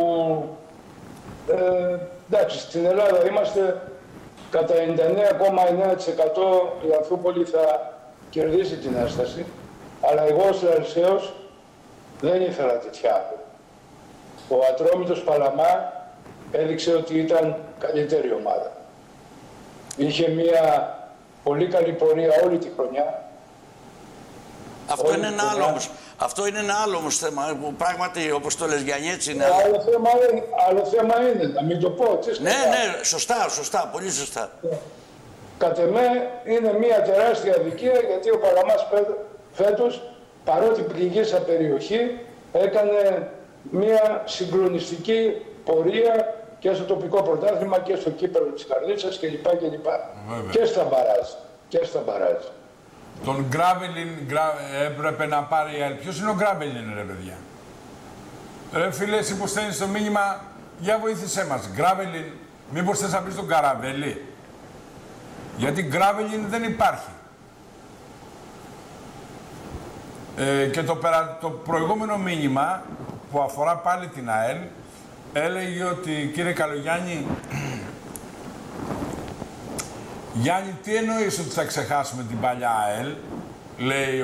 B: εντάξει, στην Ελλάδα είμαστε κατά 99,9% η Ανθούπολη θα κερδίσει την ένσταση, αλλά εγώ ως Λαρισαίος δεν ήθελα τέτοια. Ο Ατρόμητος Παλαμά έδειξε ότι ήταν καλύτερη ομάδα. Είχε μια πολύ καλή πορεία όλη τη χρονιά.
D: Αυτό είναι ένα άλλο όμως. Αυτό είναι ένα άλλο όμως θέμα που πράγματι, όπως το λες Γιάννη, έτσι είναι.
B: Άλλο θέμα είναι, να μην το πω.
D: Ναι, ναι, σωστά, πολύ σωστά.
B: Κατ' εμέ είναι μια τεράστια αδικία, γιατί ο Παλαμάς φέτος, παρότι πληγήσα περιοχή, έκανε μια συγκλονιστική πορεία και στο τοπικό πρωτάθλημα και στο κύπελλο της Καρλίτσας κλπ. Και στα μπαράζ.
A: Τον Γκράβελιν έπρεπε να πάρει. Ποιος είναι ο Γκράβελιν, ρε παιδιά? Ρε φίλε, εσύ που στέλνεις το μήνυμα, για βοήθησέ μας. Γκράβελιν, μήπως θες να πεις τον Καραβέλη? Γιατί Γκράβελιν δεν υπάρχει. Και το προηγούμενο μήνυμα που αφορά πάλι την ΑΕΛ έλεγε ότι, κύριε Καλογιάννη, Γιάννη, τι εννοείς ότι θα ξεχάσουμε την παλιά ΑΕΛ, λέει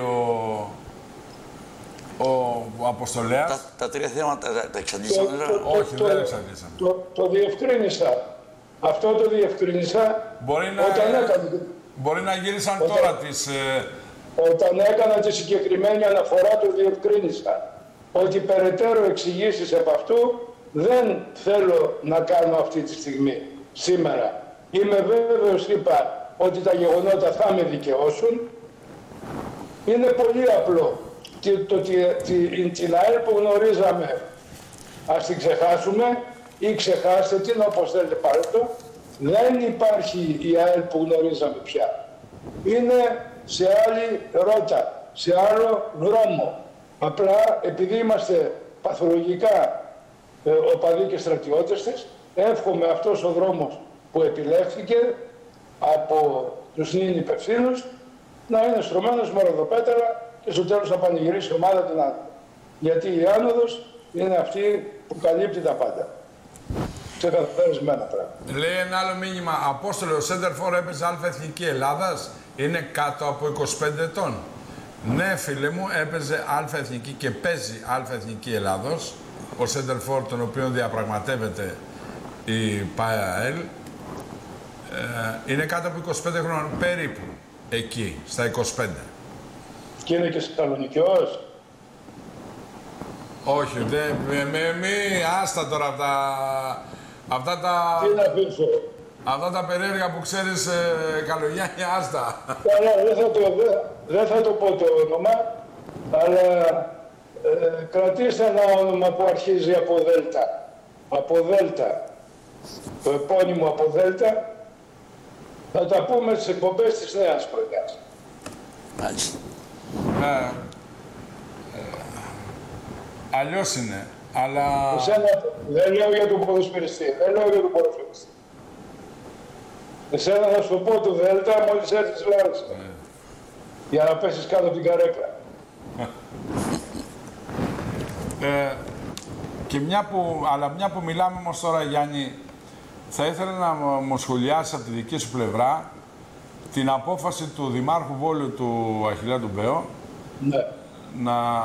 A: ο Αποστολέας.
D: Τα τρία θέματα τα εξαντλήσαμε.
A: Όχι, δεν εξαντλήσαμε.
B: Το διευκρίνησα. Αυτό το διευκρίνησα
A: μπορεί να γύρισαν τώρα τις...
B: Όταν έκανα τη συγκεκριμένη αναφορά το διευκρίνησα. Ότι περαιτέρω εξηγήσεις από αυτού δεν θέλω να κάνω αυτή τη στιγμή, σήμερα. Είμαι βέβαιος, είπα, ότι τα γεγονότα θα με δικαιώσουν. Είναι πολύ απλό. Την ΑΕΛ που γνωρίζαμε, ας την ξεχάσουμε ή ξεχάστε την, όπως θέλετε πάρετε. Δεν υπάρχει η ΑΕΛ που γνωρίζαμε πια. Είναι σε άλλη ρότα, σε άλλο δρόμο. Απλά επειδή είμαστε παθολογικά οπαδοί και στρατιώτες της, εύχομαι αυτός ο δρόμος που επιλέχθηκε από τους νυν υπευθύνους να είναι στρωμένος με ροδοπέτρα και στο τέλος να πανηγυρίσει η ομάδα την άλλη. Γιατί η άνοδος είναι αυτή που καλύπτει τα πάντα. Ξεκαθαρισμένα πράγματα.
A: Λέει ένα άλλο μήνυμα. Απόστολε, ο Σέντερφορ έπαιζε Α' Εθνική Ελλάδας. Είναι κάτω από 25 ετών. Ναι, φίλε μου, έπαιζε Α' Εθνική και παίζει Α' Εθνική Ελλάδος. Ο Σέντερφορ, τον οποίο διαπραγματεύεται η ΠΑΕΑΕΛ, είναι κάτω από 25 χρόνια περίπου. Εκεί, στα 25.
B: Και είναι και Θεσσαλονικιός.
A: Όχι, μη άστα τώρα αυτά τα...
B: Τι να πείσω.
A: Αυτά τα περίεργα που ξέρεις, Καλογιάννη, άστα.
B: Καλά, δεν θα το πω το όνομα, αλλά κρατήστε ένα όνομα που αρχίζει από Δέλτα. Από Δέλτα. Το επώνυμο από Δέλτα. Θα τα πούμε στις εκπομπές της νέας χρονιάς.
D: Μάλιστα.
A: Αλλιώς είναι, αλλά...
B: Δεν λέω για τον ποδοσφαιριστή, Εσένα θα σου το πω το Δέλτα μόλις έρθεις Λάρισα. Για να πέσεις κάτω από την καρέκλα.
A: μια που μιλάμε όμως τώρα, Γιάννη, θα ήθελα να μου σχολιάσεις από τη δική σου πλευρά την απόφαση του Δημάρχου Βόλου του Αχιλλέα του Μπέο να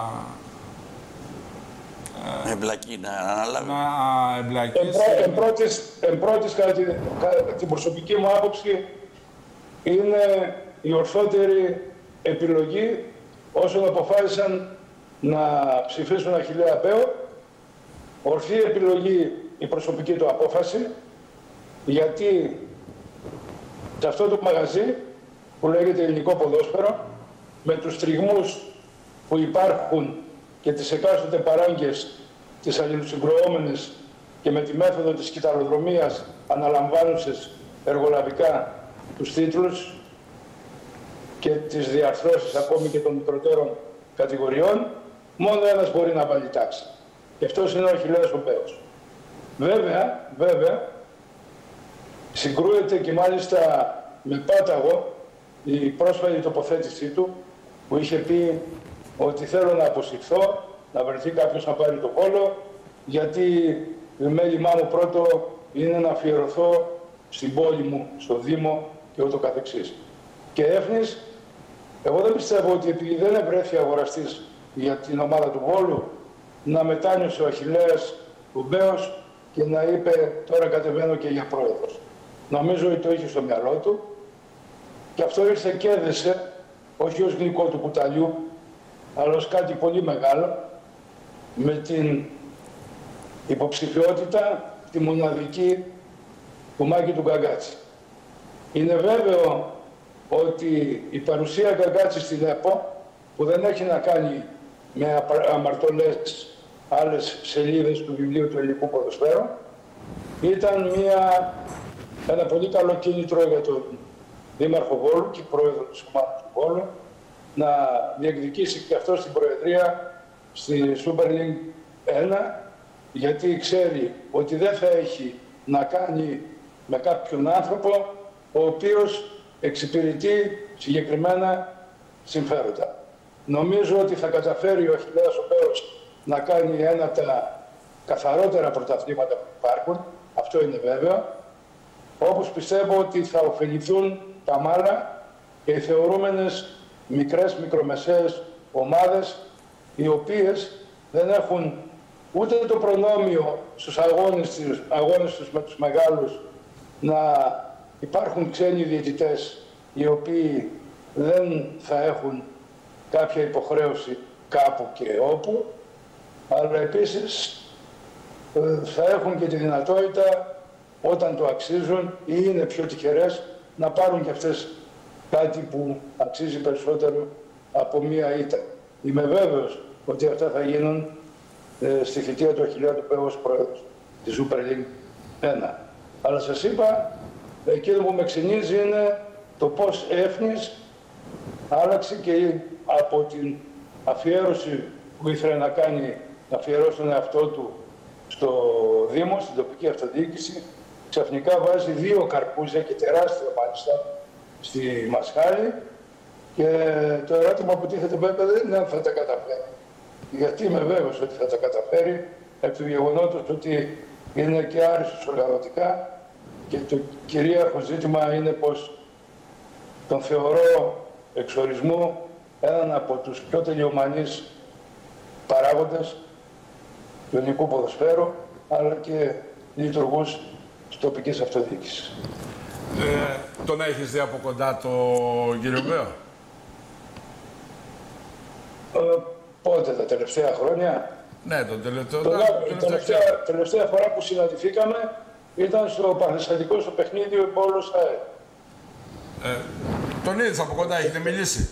D: εμπλακεί, να αναλάβει.
A: Να εμπλακείς.
B: Εν πρώτης, κατά την προσωπική μου άποψη, είναι η ορθότερη επιλογή όσων αποφάσισαν να ψηφίσουν Αχιλλέα Μπέο. Ορθή επιλογή η προσωπική του απόφαση, γιατί σε αυτό το μαγαζί που λέγεται ελληνικό ποδόσφαιρο, με τους τριγμούς που υπάρχουν και τις εκάστοτε παράγκες τις αλληλοσυγκροόμενες και με τη μέθοδο της κυταροδρομίας αναλαμβάνουσες εργολαβικά τους τίτλους και τις διαρθρώσεις ακόμη και των μικροτέρων κατηγοριών, μόνο ένας μπορεί να βάλει τάξη. Και αυτός είναι ο Αχιλλέας ο Μπέος. Βέβαια, συγκρούεται και μάλιστα με πάταγο η πρόσφατη τοποθέτησή του που είχε πει ότι θέλω να αποσυρθώ, να βρεθεί κάποιος να πάρει το Βόλο, γιατί το μέλημά μου πρώτο είναι να αφιερωθώ στην πόλη μου, στο Δήμο και ούτω καθεξής. Και έφνης Εγώ δεν πιστεύω ότι επειδή δεν ευρέθη αγοραστής για την ομάδα του Βόλου, να μετάνιωσε ο Αχιλλέας του Μπέος και να είπε τώρα κατεβαίνω και για πρόεδρος. Νομίζω ότι το είχε στο μυαλό του και αυτό ήρθε και έδεσε, όχι ως γλυκό του κουταλιού, αλλά ως κάτι πολύ μεγάλο, με την υποψηφιότητα, τη μοναδική του Μάκη του Γκαγκάτση. Είναι βέβαιο ότι η παρουσία Γκαγκάτση στην ΕΠΟ, που δεν έχει να κάνει με αμαρτωλές άλλες σελίδες του βιβλίου του ελληνικού ποδοσφαίρου, ήταν ένα πολύ καλό κίνητρο για τον Δήμαρχο Βόλου και πρόεδρο της ομάδας του Βόλου να διεκδικήσει και αυτό στην Προεδρία στη Super League 1, γιατί ξέρει ότι δεν θα έχει να κάνει με κάποιον άνθρωπο ο οποίος εξυπηρετεί συγκεκριμένα συμφέροντα. Νομίζω ότι θα καταφέρει ο Αχιλλέας ο Μπέος να κάνει ένα από τα καθαρότερα πρωταθλήματα που υπάρχουν, αυτό είναι βέβαιο, όπως πιστεύω ότι θα ωφεληθούν τα μάλα και οι θεωρούμενες μικρομεσαίες ομάδες, οι οποίες δεν έχουν ούτε το προνόμιο στους αγώνες τους με τους μεγάλους να υπάρχουν ξένοι διαιτητές οι οποίοι δεν θα έχουν κάποια υποχρέωση κάπου και όπου, αλλά επίσης θα έχουν και τη δυνατότητα όταν το αξίζουν ή είναι πιο τυχερές να πάρουν και αυτές κάτι που αξίζει περισσότερο από μία ήττα. Είμαι βέβαιος ότι αυτά θα γίνουν στη θητεία του Αχιλλέα του Μπέου ως πρόεδρος της Super League 1. Αλλά σας είπα, εκείνο που με ξυνίζει είναι το πώς Έφνης άλλαξε και από την αφιέρωση που ήθελε να κάνει, να αφιερώσει τον εαυτό του στο Δήμο, στην τοπική αυτοδιοίκηση, ξαφνικά βάζει 2 καρπούζια και τεράστια μάλιστα στη Μασχάλη και το ερώτημα που τίθεται βέβαια δεν είναι αν θα τα καταφέρει. Γιατί είμαι βέβαιος ότι θα τα καταφέρει επί του γεγονότος ότι είναι και άριστος οργανωτικά και το κυρίαρχο ζήτημα είναι πως τον θεωρώ εξορισμού έναν από τους πιο τελειομανείς παράγοντες του ελληνικού ποδοσφαίρου, αλλά και λειτουργούς της τοπικής αυτοδιοίκησης.
A: Τον έχεις δει από κοντά το κύριο Μπέο?
B: Πότε, τα τελευταία χρόνια?
A: Ναι, τον τελευταίο.
B: Τελευταία φορά που συναντηθήκαμε ήταν στο Πανθεσσαλικό, στο παιχνίδι Πόλος ΑΕ.
A: Τον είδες από κοντά, έχετε μιλήσει?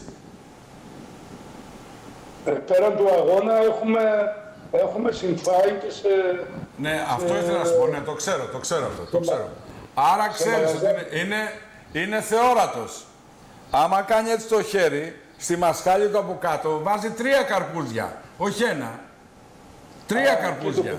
B: Πέραν του αγώνα έχουμε συμφάει και σε...
A: Ναι, αυτό ήθελα να σου πω, ναι, το ξέρω αυτό, το ξέρω. Άρα ξέρεις ότι είναι θεόρατος. Άμα κάνει έτσι το χέρι, στη μασχάλη του από κάτω, βάζει 3 καρπούζια, όχι 1. 3 καρπούζια.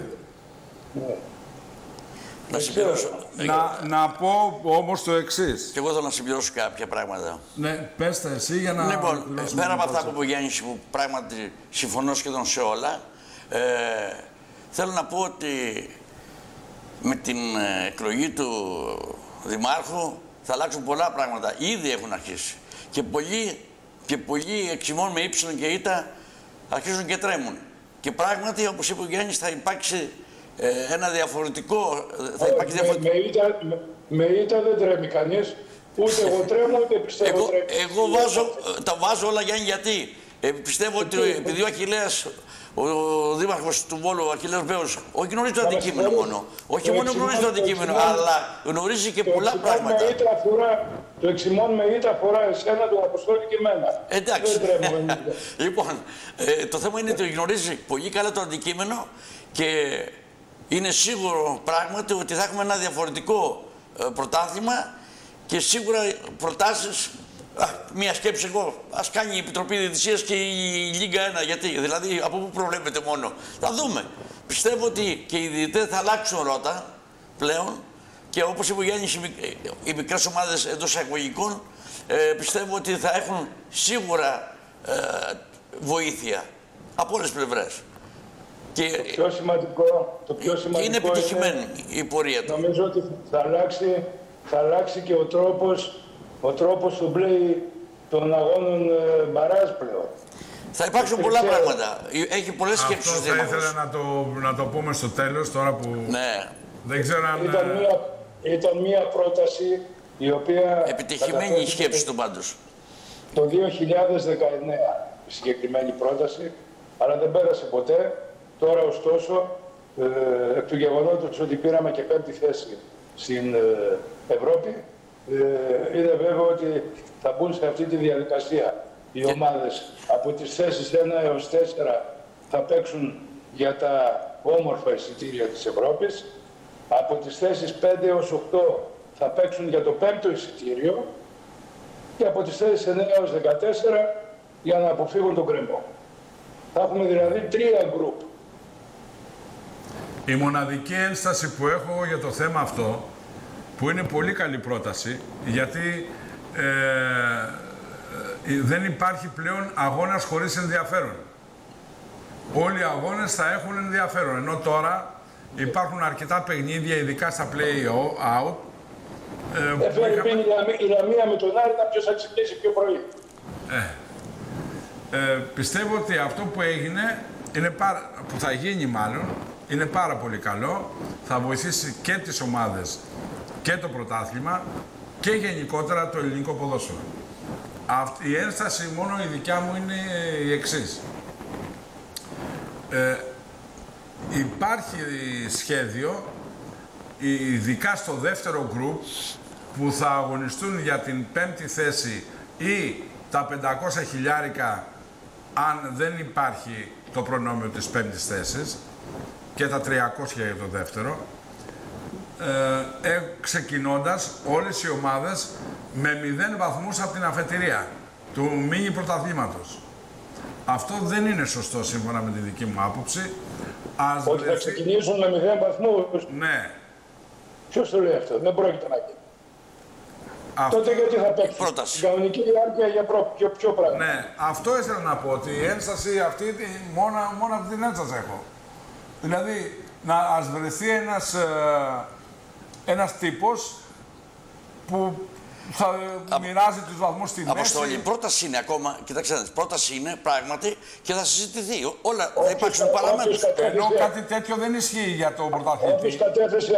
D: Να συμπληρώσω.
A: Να πω όμως το εξής.
D: Και εγώ θέλω να συμπληρώσω κάποια πράγματα.
A: Ναι, πες τα εσύ για να...
D: Λοιπόν, πέρα από αυτά που είπε ο Γιάννης, που πράγματι συμφωνώ σχεδόν σε όλα, θέλω να πω ότι με την εκλογή του Δημάρχου θα αλλάξουν πολλά πράγματα. Ήδη έχουν αρχίσει. Και πολλοί εξημών με ύψιλον και ήττα αρχίζουν και τρέμουν. Και πράγματι, όπως είπε ο Γιάννης, θα υπάρξει ένα διαφορετικό...
B: Με ήττα δεν τρέμει κανείς. Ούτε εγώ τρέμω, ούτε πιστεύω τρέμει.
D: Εγώ τα βάζω όλα, Γιάννη, γιατί πιστεύω ότι επειδή ο Αχιλλέας, ο Δήμαρχος του Βόλου, ο Αχιλλέας Μπέος, όχι γνωρίζει το αντικείμενο μόνο. Όχι μόνο γνωρίζει το αντικείμενο, αλλά γνωρίζει και πολλά πράγματα.
B: Το εξημών με ήττα αφορά εσένα, τον Αποστόλη και εμένα.
D: Εντάξει. Λοιπόν, το θέμα είναι ότι γνωρίζει πολύ καλά το αντικείμενο και είναι σίγουρο πράγματι ότι θα έχουμε ένα διαφορετικό πρωτάθλημα και σίγουρα προτάσεις. Μία σκέψη εγώ, ας κάνει η Επιτροπή Διαιτησίας και η Λίγκα 1, γιατί, δηλαδή από πού προβλέπετε μόνο. Θα δούμε. Πιστεύω ότι και οι διαιτητές θα αλλάξουν ρότα πλέον και όπως είπε ο Γιάννης, οι μικρές ομάδες εντός εισαγωγικών πιστεύω ότι θα έχουν σίγουρα βοήθεια από όλες τις πλευρές. Και
B: το πιο σημαντικό
D: είναι επιτυχημένη η πορεία του.
B: Νομίζω ότι θα αλλάξει και ο τρόπος του play των αγώνων μπαράζ πλέον.
D: Θα υπάρξουν πολλά πράγματα. Έχει πολλές σκέψεις.
A: Αυτό θα ήθελα να το πούμε στο τέλος, τώρα που
D: ναι.
A: δεν ξέρω αν...
B: Ήταν μία πρόταση η οποία...
D: Επιτυχημένη η σκέψη του πάντως.
B: Το 2019 η συγκεκριμένη πρόταση, αλλά δεν πέρασε ποτέ. Τώρα ωστόσο, εκ του γεγονότος ότι πήραμε και 5η θέση στην Ευρώπη, είναι βέβαιο ότι θα μπουν σε αυτή τη διαδικασία. Οι ομάδες από τις θέσεις 1 έως 4 θα παίξουν για τα όμορφα εισιτήρια της Ευρώπης. Από τις θέσεις 5 έως 8 θα παίξουν για το 5ο εισιτήριο και από τις θέσεις 9 έως 14 για να αποφύγουν τον κρεμό. Θα έχουμε δηλαδή 3 γκρουπ.
A: Η μοναδική ένσταση που έχω για το θέμα αυτό, που είναι πολύ καλή πρόταση, γιατί δεν υπάρχει πλέον αγώνας χωρίς ενδιαφέρον. Όλοι οι αγώνες θα έχουν ενδιαφέρον, ενώ τώρα υπάρχουν αρκετά παιχνίδια, ειδικά στα play-out.
B: Η Λαμία με τον Άρη ήταν ποιος θα ξυπνήσει πιο πρωί.
A: Πιστεύω ότι αυτό που έγινε, που θα γίνει μάλλον, είναι πάρα πολύ καλό. Θα βοηθήσει και τις ομάδες και το πρωτάθλημα και γενικότερα το ελληνικό ποδόσφαιρο. Η ένσταση μόνο η δικιά μου είναι η εξής. Υπάρχει σχέδιο, ειδικά στο δεύτερο γκρουπ, που θα αγωνιστούν για την 5η θέση ή τα 500 χιλιάρικα αν δεν υπάρχει το προνόμιο της 5ης θέσης και τα 300 για το δεύτερο, ξεκινώντας όλες οι ομάδες με 0 βαθμούς από την αφετηρία του μίνι πρωταθλήματος. Αυτό δεν είναι σωστό σύμφωνα με τη δική μου άποψη.
B: Ότι θα ξεκινήσουν με 0 βαθμούς.
A: Ναι.
B: Ποιος το λέει αυτό, δεν πρόκειται να γίνει. Τότε γιατί θα παίξει την κανονική διάρκεια για πιο πράγμα.
A: Ναι, αυτό ήθελα να πω, ότι η ένσταση αυτή, μόνο από την ένσταση έχω. Δηλαδή, ας βρεθεί ένας τύπος που θα μοιράζει τους βαθμούς στη μέση.
D: Αποστόλη, πρόταση είναι ακόμα, κοιτάξτε, πρόταση είναι πράγματι και θα συζητηθεί. Όλα θα υπάρξουν παραμένους.
A: Ενώ κάτι τέτοιο δεν ισχύει για τον πρωταθλητή.
B: Όποιος κατέθεσε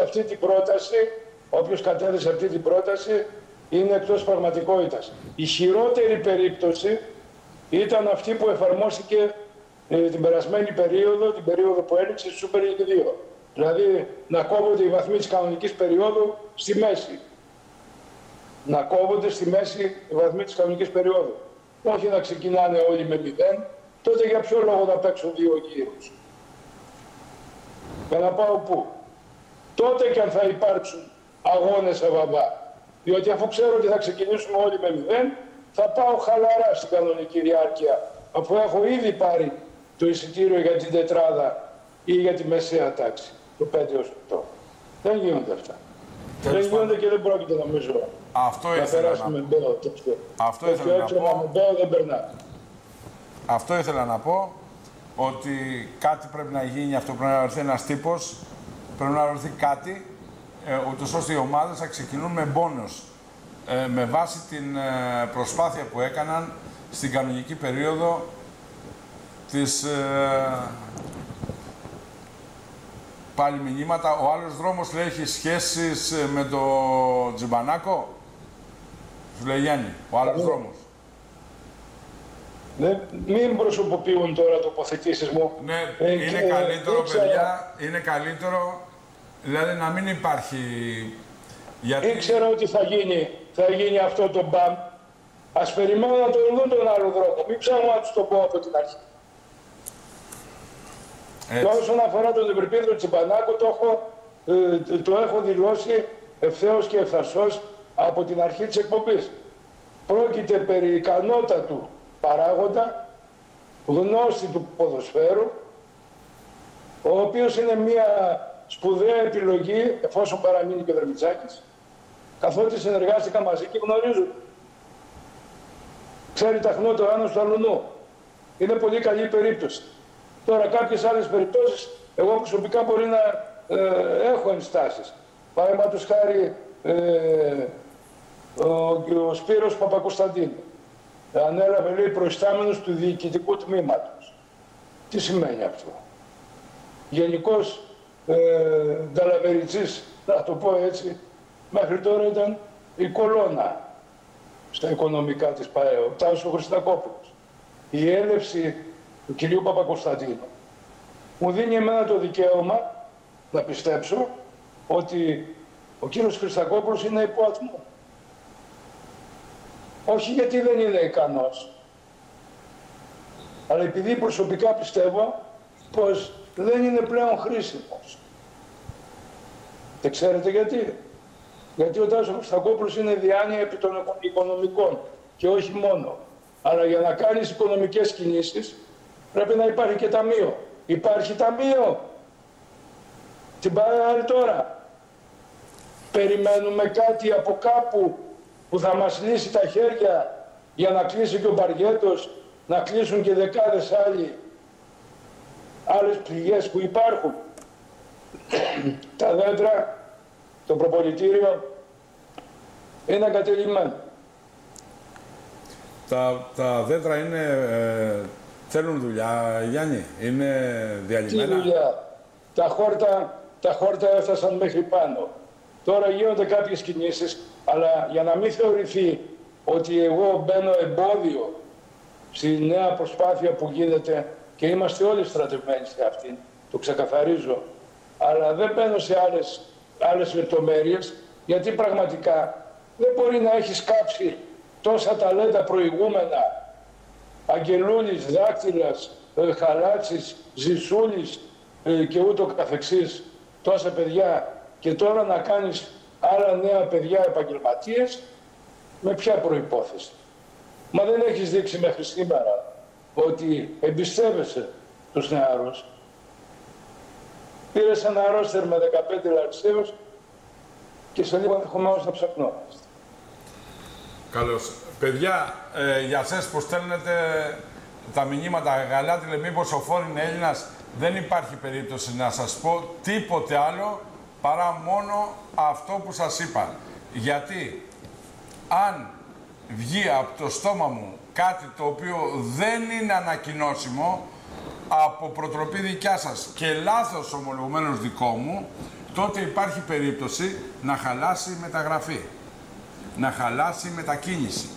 B: αυτή την πρόταση, είναι εκτός πραγματικότητας. Η χειρότερη περίπτωση ήταν αυτή που εφαρμόστηκε την περασμένη περίοδο, την περίοδο που έληξε στη Super League 2. Δηλαδή να κόβονται οι βαθμοί της κανονικής περίοδου στη μέση. Να κόβονται στη μέση οι βαθμοί της κανονικής περίοδου. Όχι να ξεκινάνε όλοι με 0. Τότε για ποιο λόγο να παίξουν 2 γύρους. Για να πάω πού. Τότε και αν θα υπάρξουν αγώνες σε βαβά. Διότι αφού ξέρω ότι θα ξεκινήσουμε όλοι με 0, θα πάω χαλαρά στην κανονική διάρκεια, αφού έχω ήδη πάρει το εισιτήριο για την τετράδα ή για τη μεσαία τάξη, το 5 έως 8. Δεν γίνονται αυτά. Δεν γίνονται και δεν πρόκειται νομίζω
A: να
B: περάσουμε μπέο.
A: Αυτό ήθελα να πω.
B: Δεν περνά.
A: Αυτό ήθελα να πω, ότι κάτι πρέπει να γίνει, αυτό πρέπει να βρεθεί ένας τύπος, πρέπει να βρεθεί κάτι, ούτως ώστε οι ομάδες θα ξεκινούν με μπόνους, με βάση την προσπάθεια που έκαναν στην κανονική περίοδο της πάλι μηνύματα. Ο άλλος δρόμος λέει έχει σχέσεις με το Τζιμπανάκο. Σου λέει Γιάννη, ο άλλος δρόμος.
B: Μην προσωποποιούν τώρα τοποθετήσεις μου.
A: Ναι, είναι καλύτερο, παιδιά, είναι καλύτερο. Δηλαδή να μην υπάρχει... Γιατί...
B: Ήξερα ότι θα γίνει αυτό το μπαμ. Ας περιμένω να το δουν τον άλλο δρόμο. Μην ψάχνω να τους το πω από την αρχή. Και όσον αφορά τον Ευρυπίδρο Τσιμπανάκο, το έχω δηλώσει ευθέως και ευθαρσώς από την αρχή της εκπομπής. Πρόκειται περί ικανότατου παράγοντα, γνώστη του ποδοσφαίρου, ο οποίος είναι μια σπουδαία επιλογή, εφόσον παραμείνει και ο Δερμιτσάκης, καθότι συνεργάστηκαν μαζί και γνωρίζουν. Ξέρει ταχνό το άνος του αλουνού. Είναι πολύ καλή περίπτωση. Τώρα κάποιες άλλες περιπτώσεις, εγώ προσωπικά μπορεί να έχω ενστάσεις. Παραδείγματος χάρη ο Σπύρος Παπακοσταντίνου. ανέλαβε, λέει, προϊστάμενος του διοικητικού τμήματος. Τι σημαίνει αυτό? Γενικός Νταλαβεριτσής, να το πω έτσι, μέχρι τώρα ήταν η κολόνα στα οικονομικά της ΠΑΕ, ο Τάσος Χριστακόπουλος. Η έλευση του κυρίου Παπακοσταντίνου μου δίνει εμένα το δικαίωμα να πιστέψω ότι ο κύριος Χριστακόπουλος είναι υποατμού. Όχι γιατί δεν είναι ικανός, αλλά επειδή προσωπικά πιστεύω πως δεν είναι πλέον χρήσιμος. Και ξέρετε γιατί? Γιατί ο Τάσος Χριστακόπουλος είναι διάνοια επί των οικονομικών και όχι μόνο. Αλλά για να κάνεις οικονομικές κινήσεις πρέπει να υπάρχει και ταμείο. Υπάρχει ταμείο. Την πάει τώρα. Περιμένουμε κάτι από κάπου που θα μας λύσει τα χέρια για να κλείσει και ο Μπαργέτος, να κλείσουν και δεκάδες άλλες πληγές που υπάρχουν. Τα δέντρα, το προπολιτήριο είναι εγκατελειμμένο.
A: Τα δέντρα είναι, θέλουν δουλειά, Γιάννη, είναι διαλυμένα.
B: Τι δουλειά? Τα χόρτα έφτασαν μέχρι πάνω. Τώρα γίνονται κάποιες κινήσεις, αλλά για να μην θεωρηθεί ότι εγώ μπαίνω εμπόδιο στη νέα προσπάθεια που γίνεται και είμαστε όλοι στρατευμένοι σε αυτήν, το ξεκαθαρίζω, αλλά δεν μπαίνω σε άλλες λεπτομέρειες, γιατί πραγματικά δεν μπορεί να έχεις κάψει τόσα ταλέντα προηγούμενα, Αγγελούλης, Δάκτυλας, Χαλάτσης, Ζησούλης και ούτω καθεξής, τόσα παιδιά, και τώρα να κάνεις άλλα νέα παιδιά επαγγελματίες, με ποια προϋπόθεση? Μα δεν έχεις δείξει μέχρι σήμερα ότι εμπιστεύεσαι τους νεαρούς. Πήρες ένα ρόστερ με 15 λαρισαίους και σε λίγο ενδεχομένως να ψαχνόμαστε.
A: Καλώς. Παιδιά, για εσάς που στέλνετε τα μηνύματα, Γαλάτη λέει μήπως ο Φόρ είναι Έλληνας, δεν υπάρχει περίπτωση να σας πω τίποτε άλλο παρά μόνο αυτό που σας είπα. Γιατί αν βγει από το στόμα μου κάτι το οποίο δεν είναι ανακοινώσιμο από προτροπή δικιά σας και λάθος ομολογουμένως δικό μου, τότε υπάρχει περίπτωση να χαλάσει η μεταγραφή, να χαλάσει η μετακίνηση.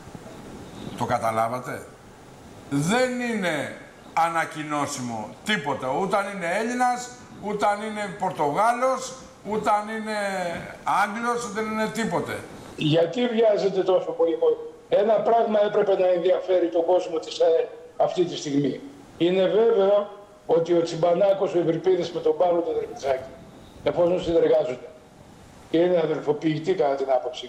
A: Το καταλάβατε? Δεν είναι ανακοινώσιμο τίποτα, ούτε αν είναι Έλληνας, ούτε αν είναι Πορτογάλος, ούτε αν είναι Άγγλος, δεν είναι τίποτε. Γιατί βιάζεται τόσο πολύ? Ένα πράγμα έπρεπε να ενδιαφέρει τον κόσμο της ΑΕΛ αυτή τη στιγμή. Είναι βέβαιο ότι ο Τσιμπανάκος, ο Ευρυπίδης με τον Παύλο τον Δερμητσάκη, εφόσον συνεργάζονται και είναι αδελφοποιητοί κατά την άποψη,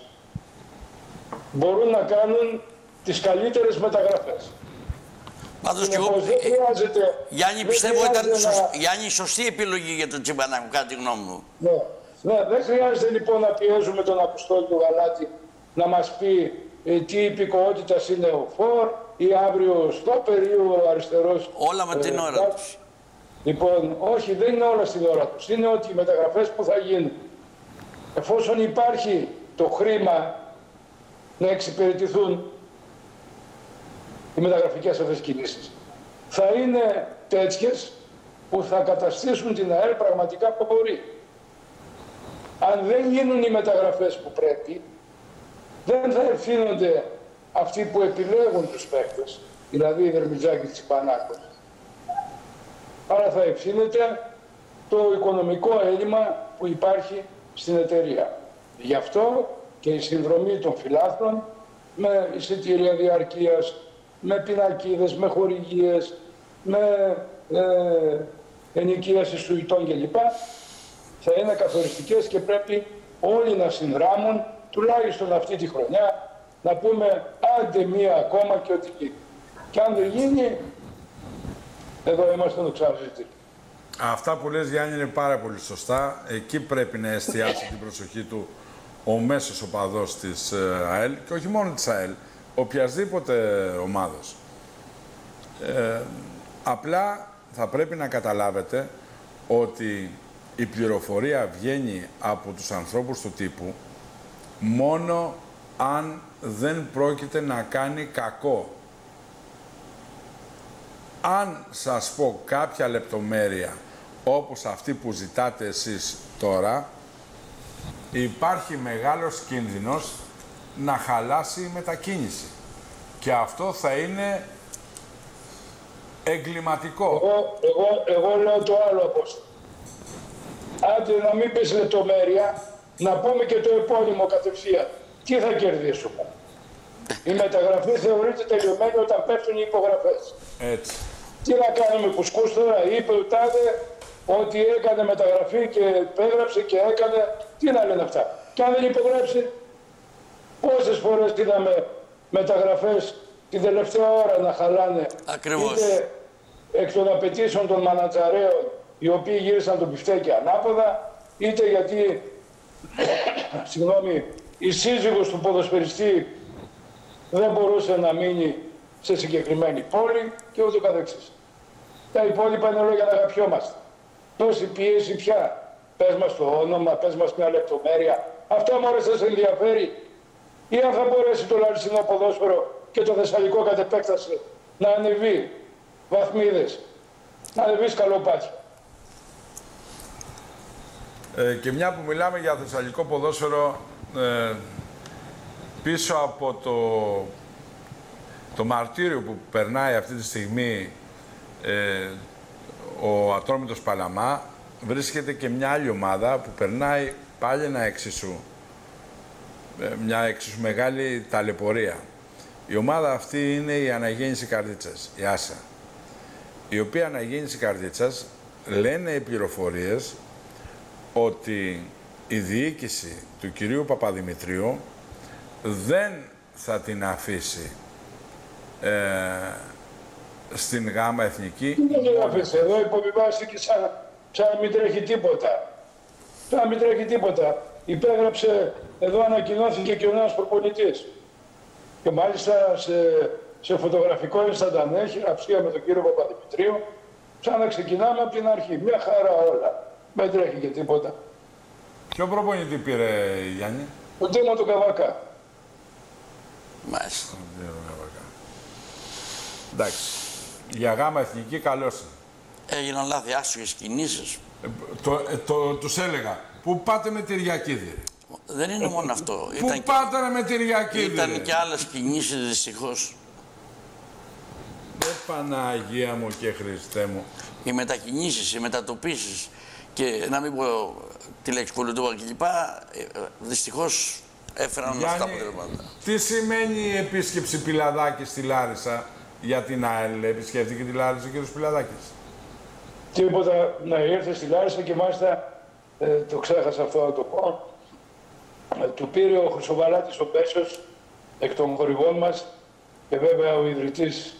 A: μπορούν να κάνουν τις καλύτερες μεταγραφές.
D: Πάντως και εγώ, Γιάννη, πιστεύω ήταν Γιάννη, σωστή επιλογή για τον Τσιμπανάκο, κατά τη γνώμη μου.
B: Ναι, δεν χρειάζεται λοιπόν να πιέζουμε τον Αποστόλη του Γαλάτη να μας πει τι υπηκοότητας είναι ο Φόρ ή αύριο στόπερ ή ο αριστερός.
D: Όλα με την ώρα τους.
B: Λοιπόν, όχι, δεν είναι όλα στην ώρα τους. Είναι ότι οι μεταγραφές που θα γίνουν, εφόσον υπάρχει το χρήμα να εξυπηρετηθούν οι μεταγραφικές αυτές κινήσεις, θα είναι τέτοιες που θα καταστήσουν την ΑΕΛ πραγματικά προχωρή. Αν δεν γίνουν οι μεταγραφές που πρέπει, δεν θα ευθύνονται αυτοί που επιλέγουν τους παίκτες, δηλαδή η Δερμιτζάκη της Τσιμπανάκος, αλλά θα ευθύνεται το οικονομικό έλλειμμα που υπάρχει στην εταιρεία. Γι' αυτό και η συνδρομή των φιλάθλων με εισιτήρια διαρκείας, με πινακίδες, με χορηγίες, με ενοικίαση σουητών κλπ. Θα είναι καθοριστικές και πρέπει όλοι να συνδράμουν, τουλάχιστον αυτή τη χρονιά, να πούμε άντε μία ακόμα και ότι γίνει. Και αν δεν γίνει, εδώ είμαστε να το ξαναζητήσουμε.
A: Αυτά που λες, Γιάννη, είναι πάρα πολύ σωστά. Εκεί πρέπει να εστιάσει την προσοχή του ο μέσος οπαδός της ΑΕΛ και όχι μόνο της ΑΕΛ, οποιασδήποτε ομάδος. Απλά θα πρέπει να καταλάβετε ότι η πληροφορία βγαίνει από τους ανθρώπους του τύπου μόνο αν δεν πρόκειται να κάνει κακό. Αν σας πω κάποια λεπτομέρεια όπως αυτή που ζητάτε εσείς τώρα, υπάρχει μεγάλος κίνδυνος να χαλάσει η μετακίνηση. Και αυτό θα είναι εγκληματικό.
B: Εγώ λέω το άλλο, Απόστολο. Άντε να μην πεις λεπτομέρεια, να πούμε και το επώνυμο κατευθείαν. Τι θα κερδίσουμε? Η μεταγραφή θεωρείται τελειωμένη όταν πέφτουν οι υπογραφές.
A: Έτσι.
B: Τι να κάνουμε κουσκούς τώρα? Είπε ο τάδε ότι έκανε μεταγραφή και υπέγραψε και έκανε. Τι να λένε αυτά? Και αν δεν υπογράψει, πόσες φορές είδαμε μεταγραφές την τελευταία ώρα να χαλάνε?
D: Ακριβώς.
B: Είτε εκ των απαιτήσεων των μανατζαρέων, οι οποίοι γύρισαν το πιφτέκι ανάποδα, είτε γιατί συγγνώμη, η σύζυγος του ποδοσφαιριστή δεν μπορούσε να μείνει σε συγκεκριμένη πόλη και ούτω καθεξής. Τα υπόλοιπα είναι λόγια να αγαπιόμαστε. Τόση πίεση πια. Πες μας το όνομα, πες μας μια λεπτομέρεια. Αυτό μόλις σας ενδιαφέρει? Ή αν θα μπορέσει το λαρισινό ποδόσφαιρο και το θεσσαλικό κατ' επέκταση να ανεβεί βαθμίδες, να ανεβεί σκαλοπάτια.
A: Και μια που μιλάμε για θεσσαλικό ποδόσφαιρο, πίσω από το μαρτύριο που περνάει αυτή τη στιγμή ο Ατρόμητος Παλαμά, βρίσκεται και μια άλλη ομάδα που περνάει πάλι μια εξίσου μεγάλη ταλαιπωρία. Η ομάδα αυτή είναι η Αναγέννηση Καρδίτσας, η Άσα, η οποία Αναγέννηση Καρδίτσας, λένε οι πληροφορίες, ότι η διοίκηση του κυρίου Παπαδημητρίου δεν θα την αφήσει στην Γάμα Εθνική.
B: Τι δεν την αφήσει? Εδώ υποβιβάστηκε σαν να μην τρέχει τίποτα. Σαν να μην τρέχει τίποτα. Υπέγραψε, εδώ ανακοινώθηκε και ο νέος προπονητής. Και μάλιστα σε φωτογραφικό инстαντανέ, χειραψία με τον κύριο Παπαδημητρίου, σαν να ξεκινάμε από την αρχή. Μια χαρά όλα. Δεν τρέχει και τίποτα.
A: Ποιο προπονητή πήρε, Γιάννη?
B: Ο Τίμο του Καβακά.
D: Μάλιστα.
A: Εντάξει. Για Γάμα Εθνική καλώς είναι.
D: Έγιναν λάθη, άσχετες κινήσεις.
A: Τους έλεγα, πού πάτε με Τυριακίδη?
D: Δεν είναι μόνο αυτό.
A: Πού πάτε με Τυριακίδη?
D: Ήταν και άλλες κινήσεις, δυστυχώς.
A: Παναγία μου και Χριστέ μου.
D: Οι μετακινήσεις, οι μετατοπίσεις και να μην πω τη λέξη κολοτούβα κλπ. Δυστυχώς έφεραν αυτά τα αποτελέσματα.
A: Τι σημαίνει η επίσκεψη Πιλαδάκη στη Λάρισα για την ΑΕΛ? Επισκέφτηκε τη Λάρισα ο κ. Πιλαδάκης?
B: Τίποτα, να ήρθε στη Λάρισα και μάλιστα το ξέχασα αυτό να το πω. Του πήρε ο Χρυσοβαλάτης ο Μπέσος εκ των χορηγών μας και βέβαια ο ιδρυτής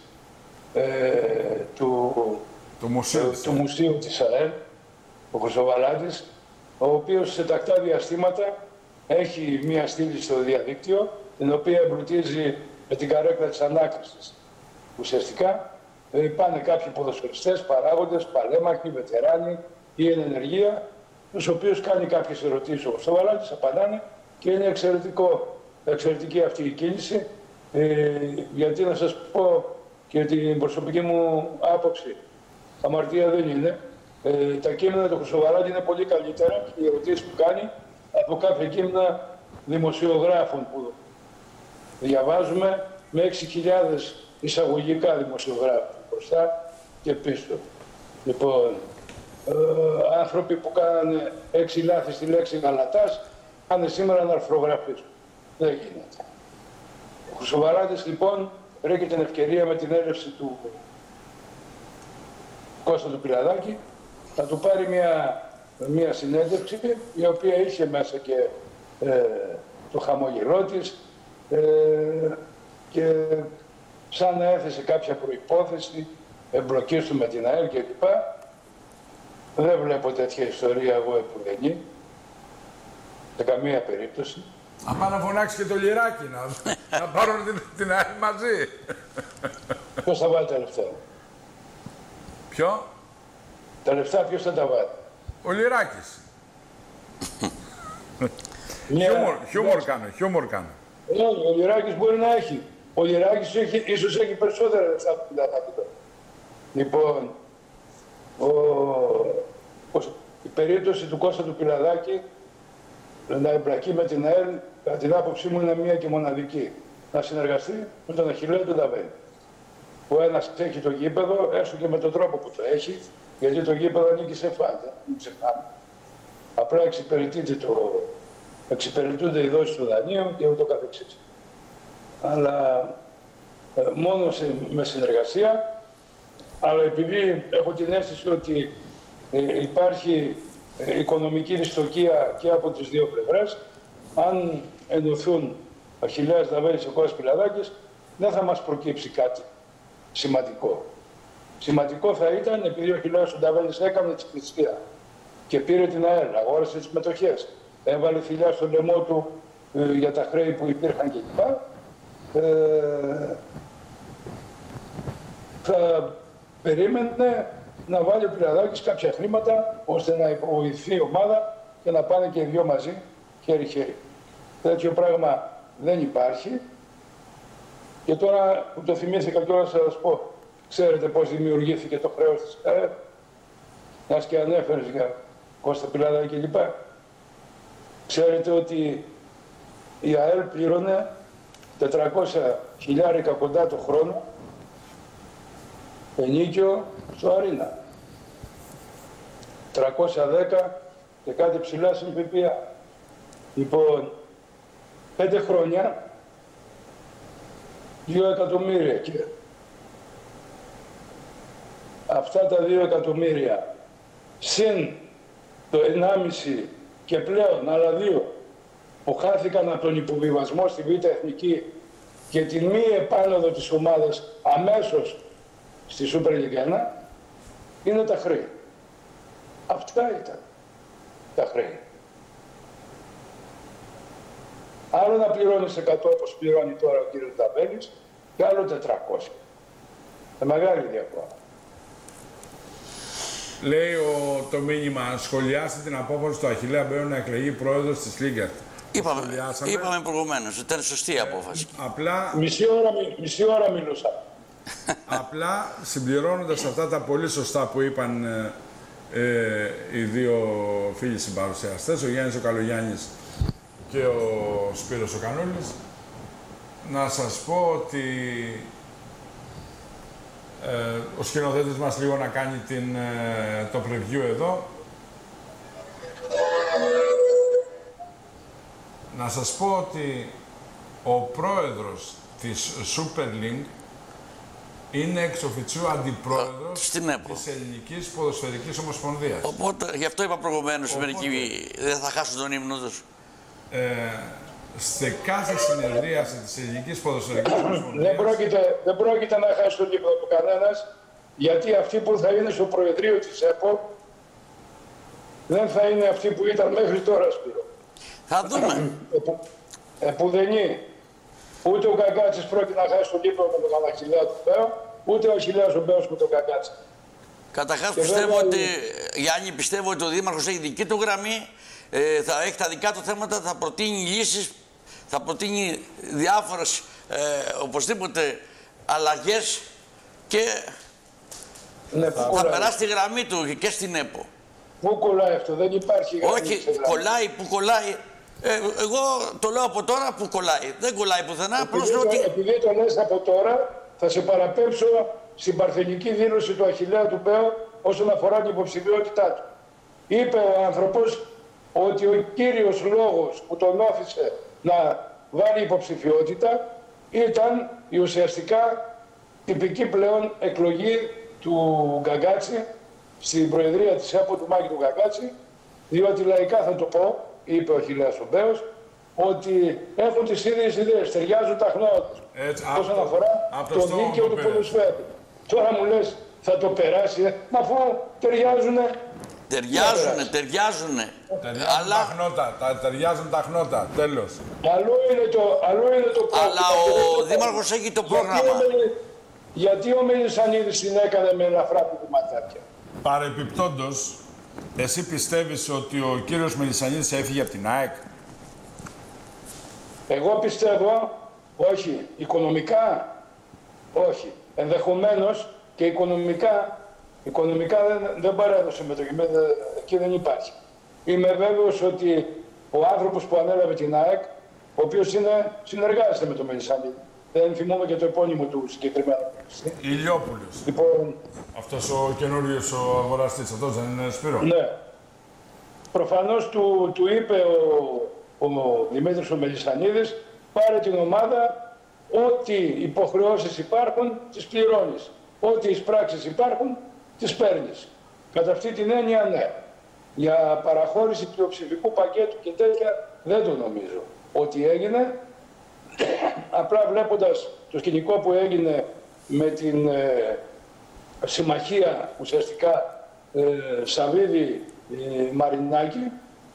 B: του Μουσείου της ΑΕΛ, ο Χρυσοβαλάτης, ο οποίος σε τακτά διαστήματα έχει μία στήλη στο διαδίκτυο, την οποία εμπλουτίζει με την καρέκλα της ανάκρισης. Ουσιαστικά πάνε κάποιοι ποδοσφαιριστές, παράγοντες, παλέμαχοι, βετεράνοι ή εν ενεργεία, τους οποίους κάνει κάποιες ερωτήσεις ο Χρυσοβαλάτης, απαντάνε και είναι εξαιρετική αυτή η κίνηση, γιατί να σας πω και την προσωπική μου άποψη, αμαρτία δεν είναι. Τα κείμενα του Χρυσοβαλάτη είναι πολύ καλύτερα και οι ερωτήσεις που κάνει από κάποια κείμενα δημοσιογράφων που διαβάζουμε με 6.000 εισαγωγικά δημοσιογράφων μπροστά και πίσω. Λοιπόν, άνθρωποι που κάνανε 6 λάθη στη λέξη γαλατάς, πάνε σήμερα να αρθρογραφήσουν. Δεν γίνεται. Ο Χρυσοβαλάτης λοιπόν βρήκε την ευκαιρία με την έλευση του Κώστα του Πιλαδάκη να του πάρει μια συνέντευξη, η οποία είχε μέσα και το χαμόγελό της και σαν να έθεσε κάποια προϋπόθεση εμπλοκής του με την ΑΕΛ κλπ. Δεν βλέπω τέτοια ιστορία εγώ επουδενή, σε καμία περίπτωση.
A: Να πάει να φωνάξει και το Λιράκι, να πάρουν την ΑΕΛ μαζί.
B: Ποιος θα βάλει τα λεφτά?
A: Ποιο?
B: Τα λεφτά ποιος θα τα βάλει?
A: Ο Λιράκης. Χιούμορ κάνω.
B: Ο Λιράκης μπορεί να έχει. Ο Λιράκης ίσως έχει περισσότερα λεφτά από την Πιλαδάκη. Λοιπόν, η περίπτωση του Κώστα του Πιλαδάκη να εμπλακεί με την ΑΕΛ, κατά την άποψή μου, είναι μία και μοναδική. Να συνεργαστεί με τον Αχιλλέα του Νταβέλη. Ο ένας έχει το γήπεδο, έστω και με τον τρόπο που το έχει, γιατί το γήπεδο ανήκει σε φάντα, μην ξεχνάμε. Απλά εξυπηρετούνται οι δόσεις του δανείου και ούτω καθεξής. Αλλά μόνο με συνεργασία, αλλά επειδή έχω την αίσθηση ότι υπάρχει οικονομική δυστοκία και από τις δύο πλευρές, αν ενωθούν Αχιλλέας Νταβέλης και Κώστας Πιλαδάκης, δεν θα μας προκύψει κάτι σημαντικό. Σημαντικό θα ήταν, επειδή ο Αχιλλέας Νταβέλης έκανε τη θυσία και πήρε την ΑΕΛ, αγόρασε τις μετοχές, έβαλε φιλιά στο λαιμό του για τα χρέη που υπήρχαν κλπ. Θα περίμενε να βάλει ο Πιλαδάκης κάποια χρήματα ώστε να βοηθήσει η ομάδα και να πάνε και οι δυο μαζί χέρι-χέρι. Τέτοιο πράγμα δεν υπάρχει. Και τώρα που το θυμήθηκα κιόλας θα σας πω, ξέρετε πώς δημιουργήθηκε το χρέος της ΑΕΛ, μιας και ανέφερες για Κώστα Πιλαδάκη κλπ. Ξέρετε ότι η ΑΕΛ πλήρωνε 400.000 κοντά το χρόνο ενίκιο στο Αρίνα. 310 και κάτι ψηλά στην ΦΠΑ. Λοιπόν, 5 χρόνια, 2 εκατομμύρια και αυτά τα 2 εκατομμύρια συν το 1,5 και πλέον άλλα 2 που χάθηκαν από τον υποβιβασμό στη Β' Εθνική και την μη επάνωδο της ομάδας αμέσως στη Σούπερ Λιγκ 1, είναι τα χρέη. Αυτά ήταν τα χρέη. Άλλο να πληρώνεις 100 όπως πληρώνει τώρα ο κύριος Νταβέλης και άλλο 400. Μεγάλη διαφορά.
A: Λέει το μήνυμα, σχολιάστε την απόφαση του Αχιλλέα Μπέου να εκλεγεί πρόεδρος της Λίγκας.
D: Είπαμε προηγουμένως, ήταν σωστή η απόφαση.
A: Απλά,
B: μισή ώρα μιλούσα.
A: Απλά συμπληρώνοντας αυτά τα πολύ σωστά που είπαν οι δύο φίλοι συμπαρουσιαστές, ο Γιάννης ο Καλογιάννης και ο Σπύρος ο Κανούλης, να σας πω ότι ο σκηνοθέτης μας λίγο να κάνει το preview εδώ. Να σας πω ότι ο πρόεδρος της Super League είναι εξ οφιτσίου αντιπρόεδρος της Ελληνικής Ποδοσφαιρικής Ομοσπονδίας.
D: Οπότε, γι' αυτό είπα προηγουμένως, μερικοί δεν θα χάσουν τον ύμνο τους.
A: Σε κάθε συνεδρίαση της Ελληνικής Ποδοσφαιρικής Ομοσπονδίας...
B: Δεν πρόκειται να χάσει τον ύπνο του κανένας, γιατί αυτοί που θα είναι στο Προεδρείο της ΕΠΟ δεν θα είναι αυτοί που ήταν μέχρι τώρα, Σπύρο.
D: Θα δούμε.
B: Επουδενή. Ούτε ο Καγκάτσης πρόκειται να χάσει τον ύπνο με τον Αχιλλέα του Μπέου, ούτε ο Αχιλλέας ο Μπέος με τον Καγκάτση.
D: Καταρχάς πιστεύω ότι, Γιάννη, πιστεύω ότι ο Δήμαρχος έχει δική του γραμμή, θα έχει τα δικά του θέματα, θα προτείνει λύσεις, θα προτείνει διάφορες οπωσδήποτε αλλαγές και θα περάσει τη γραμμή του και στην ΕΠΟ.
B: Πού κολλάει αυτό, δεν υπάρχει γραμμή.
D: Όχι, κολλάει, που κολλάει. Εγώ το λέω από τώρα που κολλάει. Δεν κολλάει πουθενά.
B: Επειδή το λες από τώρα, θα σε παραπέμψω στην παρθενική δήλωση του Αχιλλέα του Μπέου όσον αφορά την υποψηφιότητά του. Είπε ο άνθρωπος ότι ο κύριος λόγος που τον όθησε να βάλει υποψηφιότητα ήταν η ουσιαστικά τυπική πλέον εκλογή του Γκαγκάτση στην Προεδρία της ΕΠΟ του Μάκη του Γκαγκάτση, διότι λαϊκά θα το πω, είπε ο Αχιλλέας ο Μπέος, ότι έχουν τις ίδιες ιδέες, ταιριάζουν τα χνότα τους όσον αφορά το δίκαιο του ποδοσφαίρου. Τώρα μου λες θα το περάσει, μα αφού ταιριάζουνε.
D: Ταιριάζουνε.
A: Ταιριάζουν τα χνότα, τέλος.
B: Αλλού είναι το πρόβλημα.
D: Αλλά ο Δήμαρχος έχει το πρόγραμμα.
B: Γιατί ο Μελισσανίδης την έκανε με ελαφρά ματάκια.
A: Παρεπιπτόντως, εσύ πιστεύεις ότι ο κύριος Μελισσανίδης έφυγε από την ΑΕΚ?
B: Εγώ πιστεύω, όχι, οικονομικά, όχι. Ενδεχομένως και οικονομικά δεν παρέδωσε μετοχή, εκεί δεν υπάρχει. Είμαι βέβαιος ότι ο άνθρωπος που ανέλαβε την ΑΕΚ, ο οποίος συνεργάζεται με τον Μελισσανίδη, δεν θυμόμαι και το επώνυμο του συγκεκριμένου.
A: Ηλιόπουλος.
B: Λοιπόν,
A: αυτός ο καινούριος ο αγοραστής, αυτός δεν είναι, Σπύρο?
B: Ναι. Προφανώς του είπε ο Δημήτρης ο Μελισσανίδης, πάρε την ομάδα, ό,τι υποχρεώσεις υπάρχουν, τις πληρώνεις. Ό,τι εισπράξεις υπάρχουν, τις παίρνεις. Κατά αυτή την έννοια, ναι. Για παραχώρηση πλειοψηφικού πακέτου και τέτοια δεν το νομίζω ότι έγινε. Απλά βλέποντας το σκηνικό που έγινε με την συμμαχία ουσιαστικά Σαββίδη-Μαρινάκη,